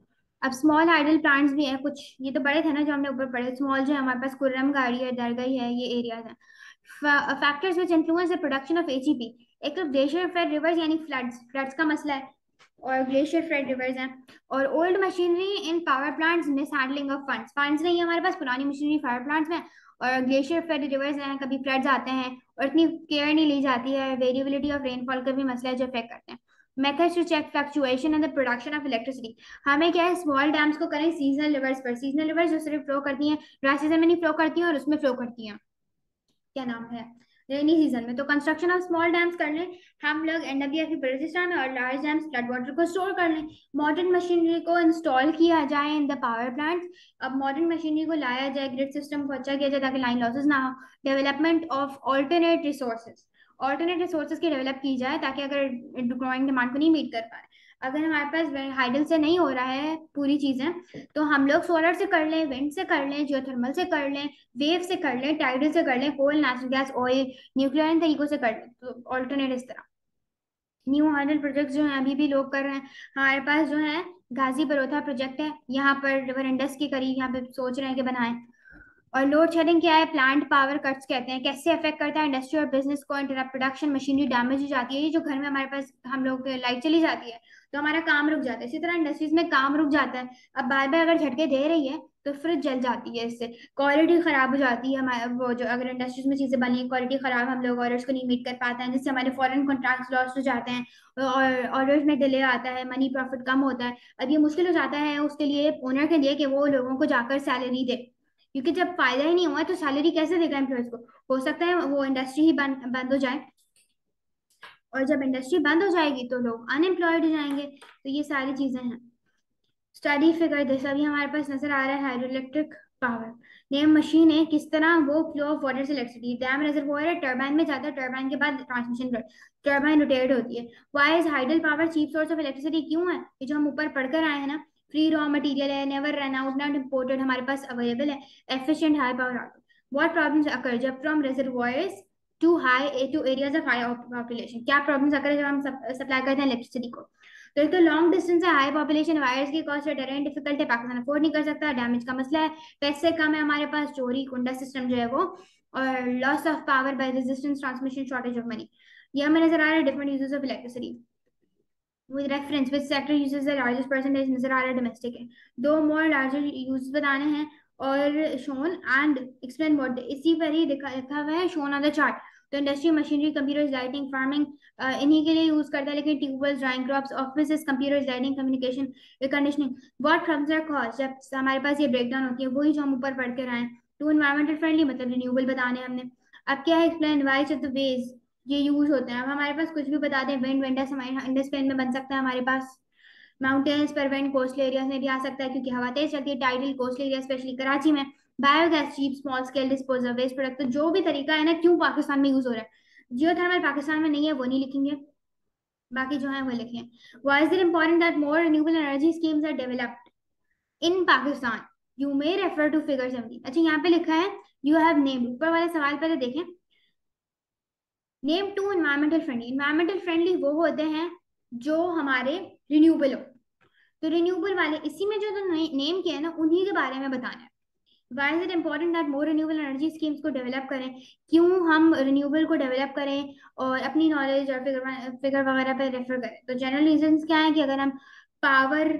Speaker 1: अब स्मॉल हाइडल प्लांट्स भी हैं कुछ, ये तो बड़े थे ना जो हमने ऊपर पढ़े। स्मॉल जो है हमारे पास कुर्रम गाड़ी है, दरगई है, ये एरियाज हैं। Factors which influence the production of HEP, एक तो ग्लेशियर फेड रिवर्स यानी फ्लड्स, फ्लड्स का मसला है और ग्लेशियर फेड रिवर्स हैं। और old machinery in power plants, mishandling of funds, funds नहीं है हमारे पास पुरानी मशीनरी पावर प्लांट्स में। और ग्लेशियर फेड रिवर्स हैं, कभी फ्लड्स आते हैं और इतनी केयर नहीं ली जाती है। वेरिएबिलिटी ऑफ रेनफॉल का भी मसला है जो इफेक्ट करते हैं। Methods to check fluctuation in the production of electricity, हमें क्या है स्मॉल डैम्स को करें सीजनल रिवर्स पर। सीजनल रिवर्स जो सिर्फ फ्लो करती हैं ड्राई सीजन में नहीं फ्लो करती हैं और उसमें फ्लो करती हैं क्या नाम है रेनी सीजन में। तो कंस्ट्रक्शन ऑफ स्मॉल डैम्स कर लें हम लोग एनडब्ल्यूएफ बलूचिस्तान में, और लार्ज डैम्स फ्लड वाटर को स्टोर कर लें। मॉडर्न मशीनरी को इंस्टॉल किया जाए इन द पावर प्लांट्स, अब मॉडर्न मशीनरी को लाया जाए, ग्रिड सिस्टम को अच्छा किया जाए ताकि लाइन लॉसेस ना हो। Development of alternate resources, alternate resources की डेवलप की जाए ताकि अगर ग्रोइंग डिमांड को नहीं मीट कर पा रहे, अगर हमारे पास हाइडल से नहीं हो रहा है पूरी चीजें तो हम लोग सोलर से कर लें, विंड से कर लें, जियोथर्मल से कर लें, वेव से कर लें, टाइडल से कर लें, coal, natural gas, oil, nuclear, इन तरीकों से कर लें। तो ऑल्टरनेट इस तरह न्यू हाइडल प्रोजेक्ट जो है अभी भी लोग कर रहे हैं। हमारे पास जो है गाजी बरोथा प्रोजेक्ट है, यहाँ पर रिवर इंडस के करीब यहाँ पे सोच रहे हैं कि बनाएं। और लोड शेडिंग क्या है, प्लांट पावर कट्स कहते हैं, कैसे अफेक्ट करता है इंडस्ट्री और बिजनेस को। इंटरप्ट प्रोडक्शन, मशीनरी डैमेज हो जाती है। ये जो घर में हमारे पास हम लोग लाइट चली जाती है तो हमारा काम रुक जाता है, इसी तरह इंडस्ट्रीज में काम रुक जाता है। अब बार बार अगर झटके दे रही है तो फ्रिज जल जाती है, इससे क्वालिटी खराब हो जाती है। हमारे वो जो अगर इंडस्ट्रीज में चीजें बनी क्वालिटी खराब, हम लोग ऑर्डर्स को नहीं मीट कर पाते हैं जिससे हमारे फॉरेन कॉन्ट्रैक्ट्स लॉस्ट हो जाते हैं और ऑर्डर्स में डिले आता है, मनी प्रॉफिट कम होता है। अब ये मुश्किल हो जाता है उसके लिए, ओनर के लिए, कि वो लोगों को जाकर सैलरी दे, क्योंकि जब फायदा ही नहीं हुआ तो सैलरी कैसे देगा एम्प्लॉयज को। हो सकता है वो इंडस्ट्री ही बंद हो जाए, और जब इंडस्ट्री बंद हो जाएगी तो लोग अनएम्प्लॉयड हो जाएंगे। तो ये सारी चीजें हैं। स्टडी फिगर दिस, अभी हमारे पास नजर आ रहा है hydro electric power. Name machine है, किस तरह वो फ्लो ऑफ वाटर से इलेक्ट्रिसिटी, डैम रिजर्वोयर है, टर्बाइन में जाता है, टर्बाइन के बाद ट्रांसमिशन, टर्बाइन रोटेट होती है। Why is hydel power cheap source of electricity, क्यों है ये जो हम ऊपर पढ़कर आए हैं ना, फ्री रॉ मटेरियल है, never run out, not imported, हमारे पास अवेलेबल है, efficient high power output. What problems occur जब from reservoirs to areas of high population, क्या प्रॉब्लम्स अकर जब हम सप्लाई करते हैं इलेक्ट्रिसिटी को। तो एक तो लॉन्ग डिस्टेंस है, हाई पॉपुलेशन, वायर्स की कॉस्ट है, टेरेन डिफिकल्ट है, पाकिस्तान अफोर्ड नहीं कर सकता, डैमेज का मसला है, पैसे कम है हमारे पास, चोरी, कुंडा सिस्टम जो है वो, और loss of power by resistance, transmission, shortage of money. ये हमें नजर आ रहा है different uses of electricity. With reference which sector uses the largest percentage, नजर आ रहा है डोमेस्टिक है। दो मोर लार्जर यूज बताने हैं और शोन एंड एक्सप्लेन व्हाट, इसी पर ही लिखा हुआ है शोन ऑन द चार्ट। तो industry, machinery, computers, lighting, farming इन्हीं के लिए यूज करता है, लेकिन tubewells, drying crops, office, computers, lighting, communication, air conditioning. What problems are cause, जब हमारे पास ये ब्रेकडाउन होती है वही जो हम ऊपर पढ़ के रहे हैं। टू एनवायरमेंटल फ्रेंडली मतलब रिन्यूएबल बताने हैं हमने। अब क्या है, explain why of the ways ये यूज होते हैं। अब हमारे पास कुछ भी बता दें, विंड विंडर्स हमारे इंडस प्लेन में बन सकता है हमारे पास, माउंटेन्स पर विंड कोस्टल एरियाज में भी आ सकता है क्योंकि हवा तेज चलती है, tidal coastal area specially Karachi में, biogas, cheap small scale disposal waste product. तो जो भी तरीका है ना, क्यों पाकिस्तान में यूज हो रहा है, जियोथर्मल पाकिस्तान में नहीं है वो नहीं लिखेंगे, बाकी जो है वो लिखें। Why is it important that more renewable energy schemes are developed in Pakistan, you may refer to figure 17। अच्छा यहाँ पे लिखा है यू हैव नेम्ड, ऊपर वाले सवाल पहले देखें, name two environmental friendly. Environmental friendly वो होते हैं जो हमारे रिन्यूएबल हो, तो रिन्यूएबल वाले इसी में जो नेम किया है ना उन्हीं के बारे में बताना है। Why is it important that more renewable energy schemes को डेवलप करें, क्यों हम रिन्यूएबल को डेवलप करें और अपनी नॉलेज और फिगर वगैरह पे रेफर करें। तो जनरल रीजंस क्या है कि अगर हम power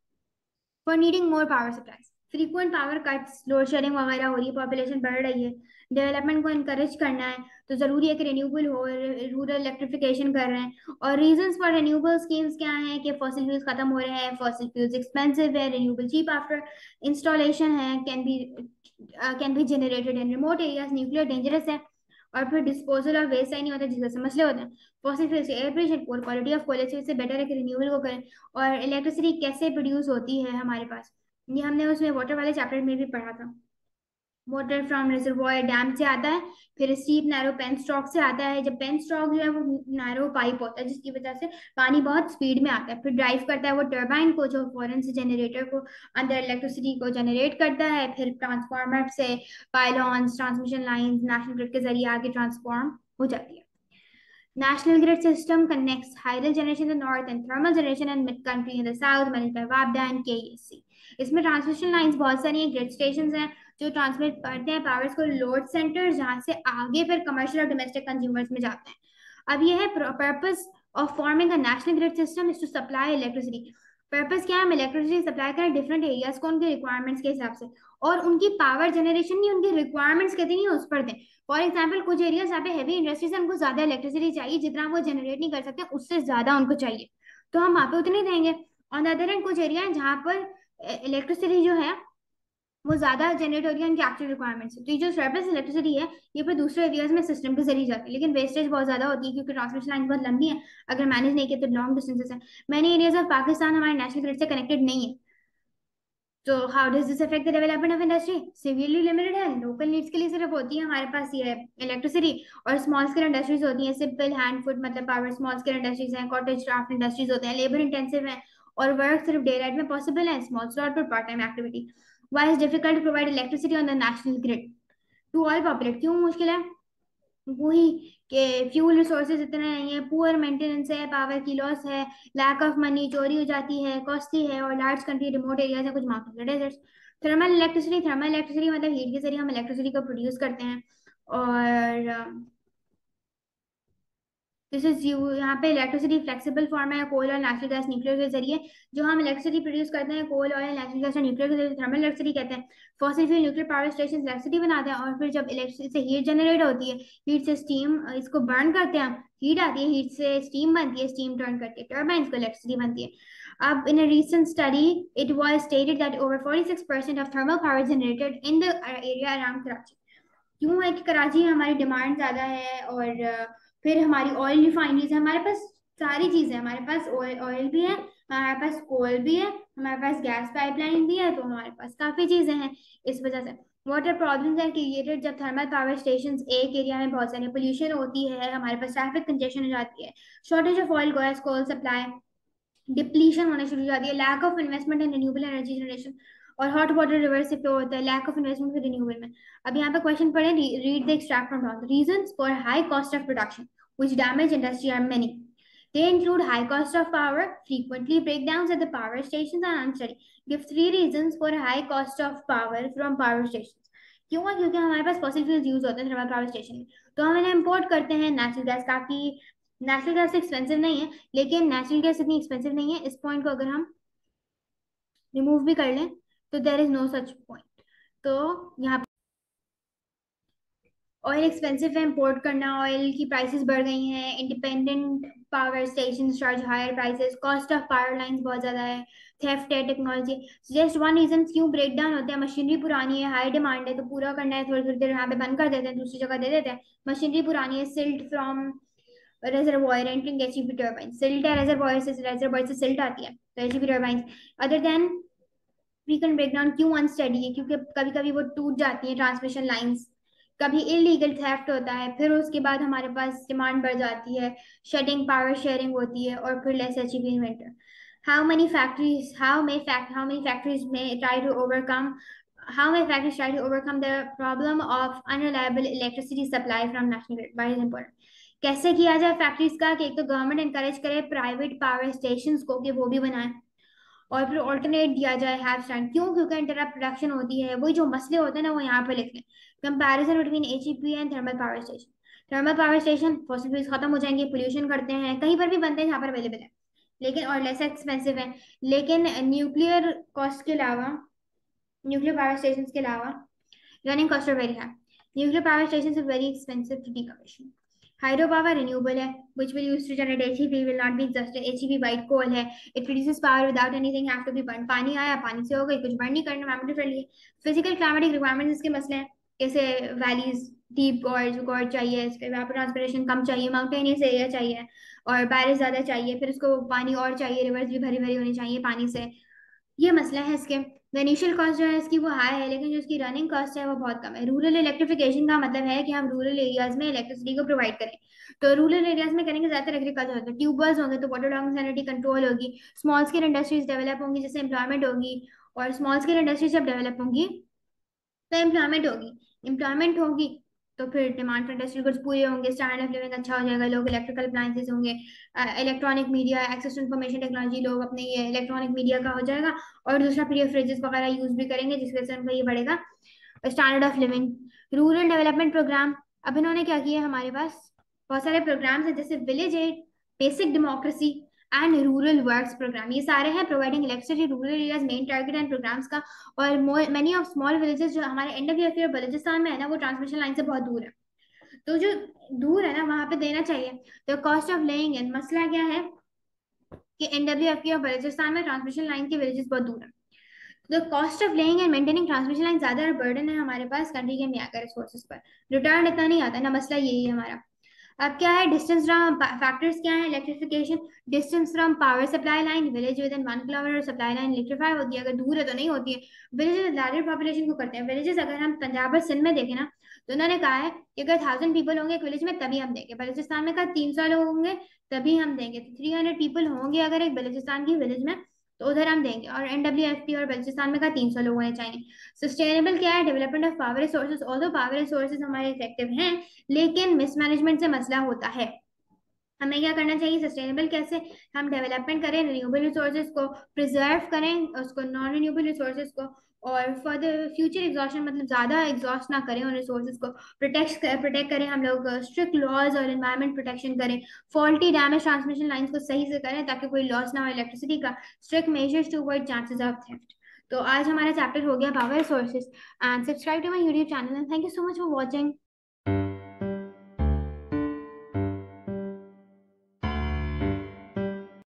Speaker 1: for needing more power supplies, frequent power cuts, load shedding वगैरह हो रही है, पॉपुलेशन बढ़ रही है, डेवलपमेंट को इनकरेज करना है, तो जरूरी है कि रिन्यूएबल हो, रूरल इलेक्ट्रिफिकेशन कर रहे हैं। और रीजंस फॉर रिन्यूएबल स्कीम्स क्या है कि फॉसिल फ्यूल्स खत्म हो रहे हैं, फॉसिल फ्यूल्स एक्सपेंसिव है, रिन्यूएबल चीप आफ्टर इंस्टॉलेशन है, can be generated in remote areas, nuclear dangerous है, और फिर डिस्पोजल ऑफ वेस्ट सही नहीं होता जिससे से मसले होते हैं। फॉसिल फ्यूल से air pollution, poor quality of quality से बेटर है कि रिन्यूएबल को करें। और इलेक्ट्रिसिटी कैसे प्रोड्यूस होती है हमारे पास, ये हमने उसमें वाटर वाले चैप्टर में भी पढ़ा था। वाटर फ्रॉम रिजर्वॉयर डैम से आता है, फिर स्टीप नैरो पेन स्टॉक से आता है। जब पेन स्टॉक जो है वो नैरो पाइप होता है जिसकी वजह से पानी बहुत स्पीड में आता है, फिर ड्राइव करता है वो टर्बाइन को जो फॉरन से जनरेटर को अंदर इलेक्ट्रिसिटी को जनरेट करता है, फिर ट्रांसफार्मर से pylons, transmission lines, national grid के जरिए आगे ट्रांसफॉर्म हो जाती है। National grid system connects hydel generation in the north and thermal generation in mid country in the south, managed by WAPDA and KEC। इसमें ट्रांसमिशन लाइंस बहुत सारी हैं, ग्रिड स्टेशन हैं जो ट्रांसमिट करते हैं पावर्स को लोड सेंटर, जहां से आगे फिर कमर्शियल और डोमेस्टिक कंज्यूमर्स में जाते हैं। अब यह है purpose of forming a national grid system is to supply electricity. Purpose क्या है, हम इलेक्ट्रिसिटी सप्लाई करें डिफरेंट एरियाज को उनके रिक्वायरमेंट्स के हिसाब से, और उनकी पावर जनरेशन नहीं, उनकी रिक्वायरमेंट्स कितनी है उस पर दें। फॉर एग्जाम्पल कुछ एरियाज जहाँ पे हैवी इंडस्ट्रीज है उनको ज्यादा इलेक्ट्रिसिटी चाहिए, जितना वो जनरेट नहीं कर सकते उससे ज्यादा उनको चाहिए, तो हम वहाँ पे उतनी देंगे। ऑन द अदर हैंड कुछ एरिया है जहाँ पर इलेक्ट्रिसिटी जो है वो ज्यादा जनरेट हो रही है उनकी एक्चुअल रिक्वायरमेंट से, तो ये जो सरप्लस इलेक्ट्रिसिटी है ये फिर दूसरे एरियाज में सिस्टम के जरिए जाती है, लेकिन वेस्टेज बहुत ज्यादा होती है क्योंकि ट्रांसमिशन लाइन बहुत लंबी है, अगर मैनेज नहीं किया तो लॉन्ग डिस्टेंसेस है। मैनी एरियाज ऑफ पाकिस्तान हमारे नेशनल ग्रिड से कनेक्टेड नहीं है। तो how does this affect the development of industry, severely limited है, लोकल नीड्स के लिए सिर्फ होती है हमारे पास ये इलेक्ट्रिसिटी, और स्मॉल स्केल इंडस्ट्रीज होती हैं, सिंपल हैंड फुट मतलब पावर स्मॉल स्केल इंडस्ट्रीज हैं, कॉटेज क्राफ्ट इंडस्ट्रीज होते हैं, लेबर इंटेंसिव हैं, और वर्क सिर्फ डे लाइट में पॉसिबल है, स्मॉल स्लॉट पर part time activity. Why is difficult to provide electricity on the national grid to all populate, क्यों मुश्किल है, वही कि फ्यूल रिसोर्सेज इतने नहीं है, पुअर मेंटेनेंस है, पावर की लॉस है, लैक ऑफ मनी, चोरी हो जाती है, कॉस्टली है, और लार्ज कंट्री, रिमोट एरियाज है, कुछ माउंटेन डेजर्ट्स। थर्मल इलेक्ट्रिसिटी मतलब हीट के जरिए हम इलेक्ट्रिसिटी को प्रोड्यूस करते हैं, और दिस इज यू, यहाँ पे इलेक्ट्रिसिटी फ्लेक्सिबल फॉर्म है, कोल और नेचुरल गैस न्यूक्लियर के जरिए जो हम इलेक्ट्रिसिटी प्रोड्यूस करते हैं, कोल ऑयल नेचुरल गैस और न्यूक्लियर के जरिए थर्मल इलेक्ट्रिसिटी कहते हैं। Fossil fuel nuclear power station electricity बनाते हैं, और फिर जब इलेक्ट्रिसिटी से हीट जनरेट होती है, हीट से स्टीम, इसको बर्न करते हैं, हीट आती है, हीट से स्टीम बनती है, स्टीम टर्न करके टर्बाइंस को इलेक्ट्रिसिटी बनती है। अब in a recent study it was stated that over 46% of thermal power generated in the area around Karachi। क्यों है कि कराची में हमारी डिमांड ज्यादा है, और फिर हमारी ऑयल रिफाइनरीज है, हमारे पास सारी चीजें, हमारे पास ऑयल भी है, हमारे पास कोल भी है, हमारे पास गैस पाइपलाइन भी है, तो हमारे पास काफी चीजें हैं। इस वजह से वाटर प्रॉब्लम्स आर क्रिएटेड जब थर्मल पावर स्टेशन एक एरिया में बहुत सारी पोल्यूशन होती है, हमारे पास ट्रैफिक कंजेशन हो जाती है, shortage of oil gas coal supply, depletion होना शुरू हो जाती है, lack of investment in renewable energy generation, और हॉट वाटर रिवर्स से फ्लो होता है, लैक ऑफ इन्वेस्टमेंट फिर रिन्यूएबल में। अब यहाँ पे क्वेश्चन पढ़े, read the extract from dot reasons for high cost of production which damage industry are many. They include high cost of power, frequently breakdowns at the power stations are unsteady. Give 3 reasons for high cost of power from power stations. क्यों है, क्योंकि हमारे पास fossil fuels use होते हैं thermal power station में, तो हम इन्हें इम्पोर्ट करते हैं, नेचुरल गैस काफी नेचुरल गैस एक्सपेंसिव नहीं है, लेकिन नेचुरल गैस इतनी एक्सपेंसिव नहीं है, इस पॉइंट को अगर हम रिमूव भी कर लें तो there is no such point. तो यहाँ ऑयल एक्सपेंसिव है, इंपोर्ट करना, ऑयल की प्राइसेस बढ़ गई हैं, independent power station charge higher prices, cost of power lines बहुत ज़्यादा है, थेफ्ट है, टेक्नोलॉजी। जस्ट वन रीजन क्यों ब्रेक डाउन होते हैं, मशीनरी पुरानी है, हाई डिमांड है, तो पूरा करना है, थोड़ी थोड़ी देर यहाँ पे बंद कर देते हैं, दूसरी जगह दे देते हैं। मशीनरी पुरानी है, silt from reservoir entering HEP turbine, silt है reservoir से silt आती है, तो HEP turbines। Other than frequent breakdown क्यों अनस्टेडी है, क्योंकि कभी कभी वो टूट जाती है ट्रांसमिशन लाइंस, कभी इलीगल थेफ्ट होता है, फिर उसके बाद हमारे पास डिमांड बढ़ जाती है, शेडिंग पावर शेयरिंग होती है, और फिर less HEP inventor. How many factories may try to overcome how many factories try to overcome the problem of unreliable electricity supply from national grid? Very important। कैसे किया जाए फैक्ट्रीज का, कि एक तो गवर्नमेंट encourage करे प्राइवेट पावर स्टेशन को कि वो भी बनाए, और फिर ऑल्टरनेट दिया जाए हैव स्टैंड। क्यों? क्योंकि इंटरप्ट प्रोडक्शन होती है, वही जो मसले होते हैं ना वो यहाँ पे लिख लें। Comparison between HEP and thermal power station. Thermal power station fossil fuels खत्म हो जाएंगे, पोल्यूशन करते हैं, कहीं पर भी बनते हैं जहाँ पर अवेलेबल है, लेकिन और लेस एक्सपेंसिव है। लेकिन न्यूक्लियर कॉस्ट के अलावा, न्यूक्लियर पावर स्टेशन के अलावा running cost are very high. Nuclear power station is very expensive to decommission। Hydropower renewable है, which will use to generate HEP, will not be exhausted। HEP white coal है, it produces power without anything have to be burned। पानी आया, पानी से हो गई, कुछ burn नहीं करना, environment friendly है। फिजिकल क्लाइमेटिक रिक्वायरमेंट्स इसके मसले हैं, जैसे वैलीज, डीप गॉर्ज चाहिए, इस पे वेपर ट्रांसपिरेशन कम चाहिए, माउंटेनियस एरिया चाहिए, और बैरिज ज्यादा चाहिए, फिर उसको पानी और चाहिए, रिवर्स भी भरी भरी होनी चाहिए पानी से। ये मसला है इसके। द इनिशियल कॉस्ट जो है इसकी वो हाई है, लेकिन जो इसकी रनिंग कॉस्ट है वो बहुत कम है। रूरल इलेक्ट्रिफिकेशन का मतलब है कि हम रूरल एरियाज में इलेक्ट्रिसिटी को प्रोवाइड करें, तो रूरल एरियाज में करेंगे ज्यादातर एग्रीकल्चर होता है, ट्यूबर्स होंगे तो वाटर लॉन्ग सैनिटी कंट्रोल होगी, स्मॉल स्केल इंडस्ट्रीज डेवलप होंगी जिससे एम्प्लॉयमेंट होगी, और स्मॉल स्केल इंडस्ट्रीज जब डेवलप होंगी तो एम्प्लॉयमेंट होगी तो फिर डिमांड फॉर इंडस्ट्रियल गुड्स पूरे होंगे, स्टैंडर्ड ऑफ लिविंग अच्छा हो जाएगा, लोग इलेक्ट्रिकल अप्लायंसेस होंगे, electronic media, access to information technology, लोग अपने ये इलेक्ट्रॉनिक मीडिया का हो जाएगा, और दूसरा फिर फ्रिजेस वगैरह यूज भी करेंगे, जिसकी वजह से उनका ये बढ़ेगा standard of living. Rural development program, अब इन्होंने क्या किया, हमारे पास बहुत सारे प्रोग्राम्स हैं, जैसे village aid, basic democracy and rural works program, ये सारे हैं providing electricity rural areas, main target and programs का। और मेनी ऑफ स्मॉल विलेजेस जो हमारे एनडब्ल्यूएफ और बलूचिस्तान में है ना, वो ट्रांसमिशन लाइन से बहुत दूर है, तो जो दूर है ना वहां पे देना चाहिए। तो कॉस्ट ऑफ लेइंग इन, मसला क्या है कि एनडब्ल्यूएफ और बलूचिस्तान में ट्रांसमिशन लाइन के विलेजेस बहुत दूर है, तो cost of laying and maintaining transmission line ज्यादा बर्डन है हमारे पास कंट्री के मेगा रिसोर्सेज पर, रिटर्न इतना नहीं आता ना, मसला यही है हमारा। अब क्या है डिस्टेंस फ्रॉम फैक्टर्स, क्या है electrification, distance from power supply line, village within 1 kilometer supply line electrify होती है, अगर दूर है तो नहीं होती है। विलेजेस लार्जर पॉपुलेशन को करते हैं, विलेजेस अगर हम पंजाब और सिंध में देखें ना, तो उन्होंने कहा है कि अगर 1000 पीपल होंगे एक विलेज में तभी हम देंगे, बलूचिस्तान में कहा 300 लोग होंगे तभी हम देंगे, तो 300 पीपल होंगे अगर एक बलूचिस्तान की विलेज में तो उधर हम देंगे, और एनडब्ल्यूएफपी और बलूचिस्तान में कहा 300 लोग होने चाहिए। सस्टेनेबल क्या है, development of power resources, although power resources हमारे इफेक्टिव हैं, लेकिन मिसमैनेजमेंट से मसला होता है। हमें क्या करना चाहिए, सस्टेनेबल कैसे हम डेवलपमेंट करें, रिन्यूएबल रिसोर्सेज को प्रिजर्व करें, उसको नॉन रिन्यूएबल रिसोर्सेज को, और फॉर द फ्यूचर एग्जॉशन, मतलब ज्यादा एग्जॉस्ट ना करें उन रिसोर्सेज को, प्रोटेक्ट करें हम लोग, स्ट्रिक्ट लॉज और एनवायरमेंट प्रोटेक्शन करें, फॉल्टी डैमेज ट्रांसमिशन लाइंस को सही से करें ताकि कोई लॉस ना हो इलेक्ट्रिसिटी का, strict measures to avoid chances of theft. तो आज हमारा चैप्टर हो गया power resources, and subscribe to my YouTube channel, and thank you so much for watching.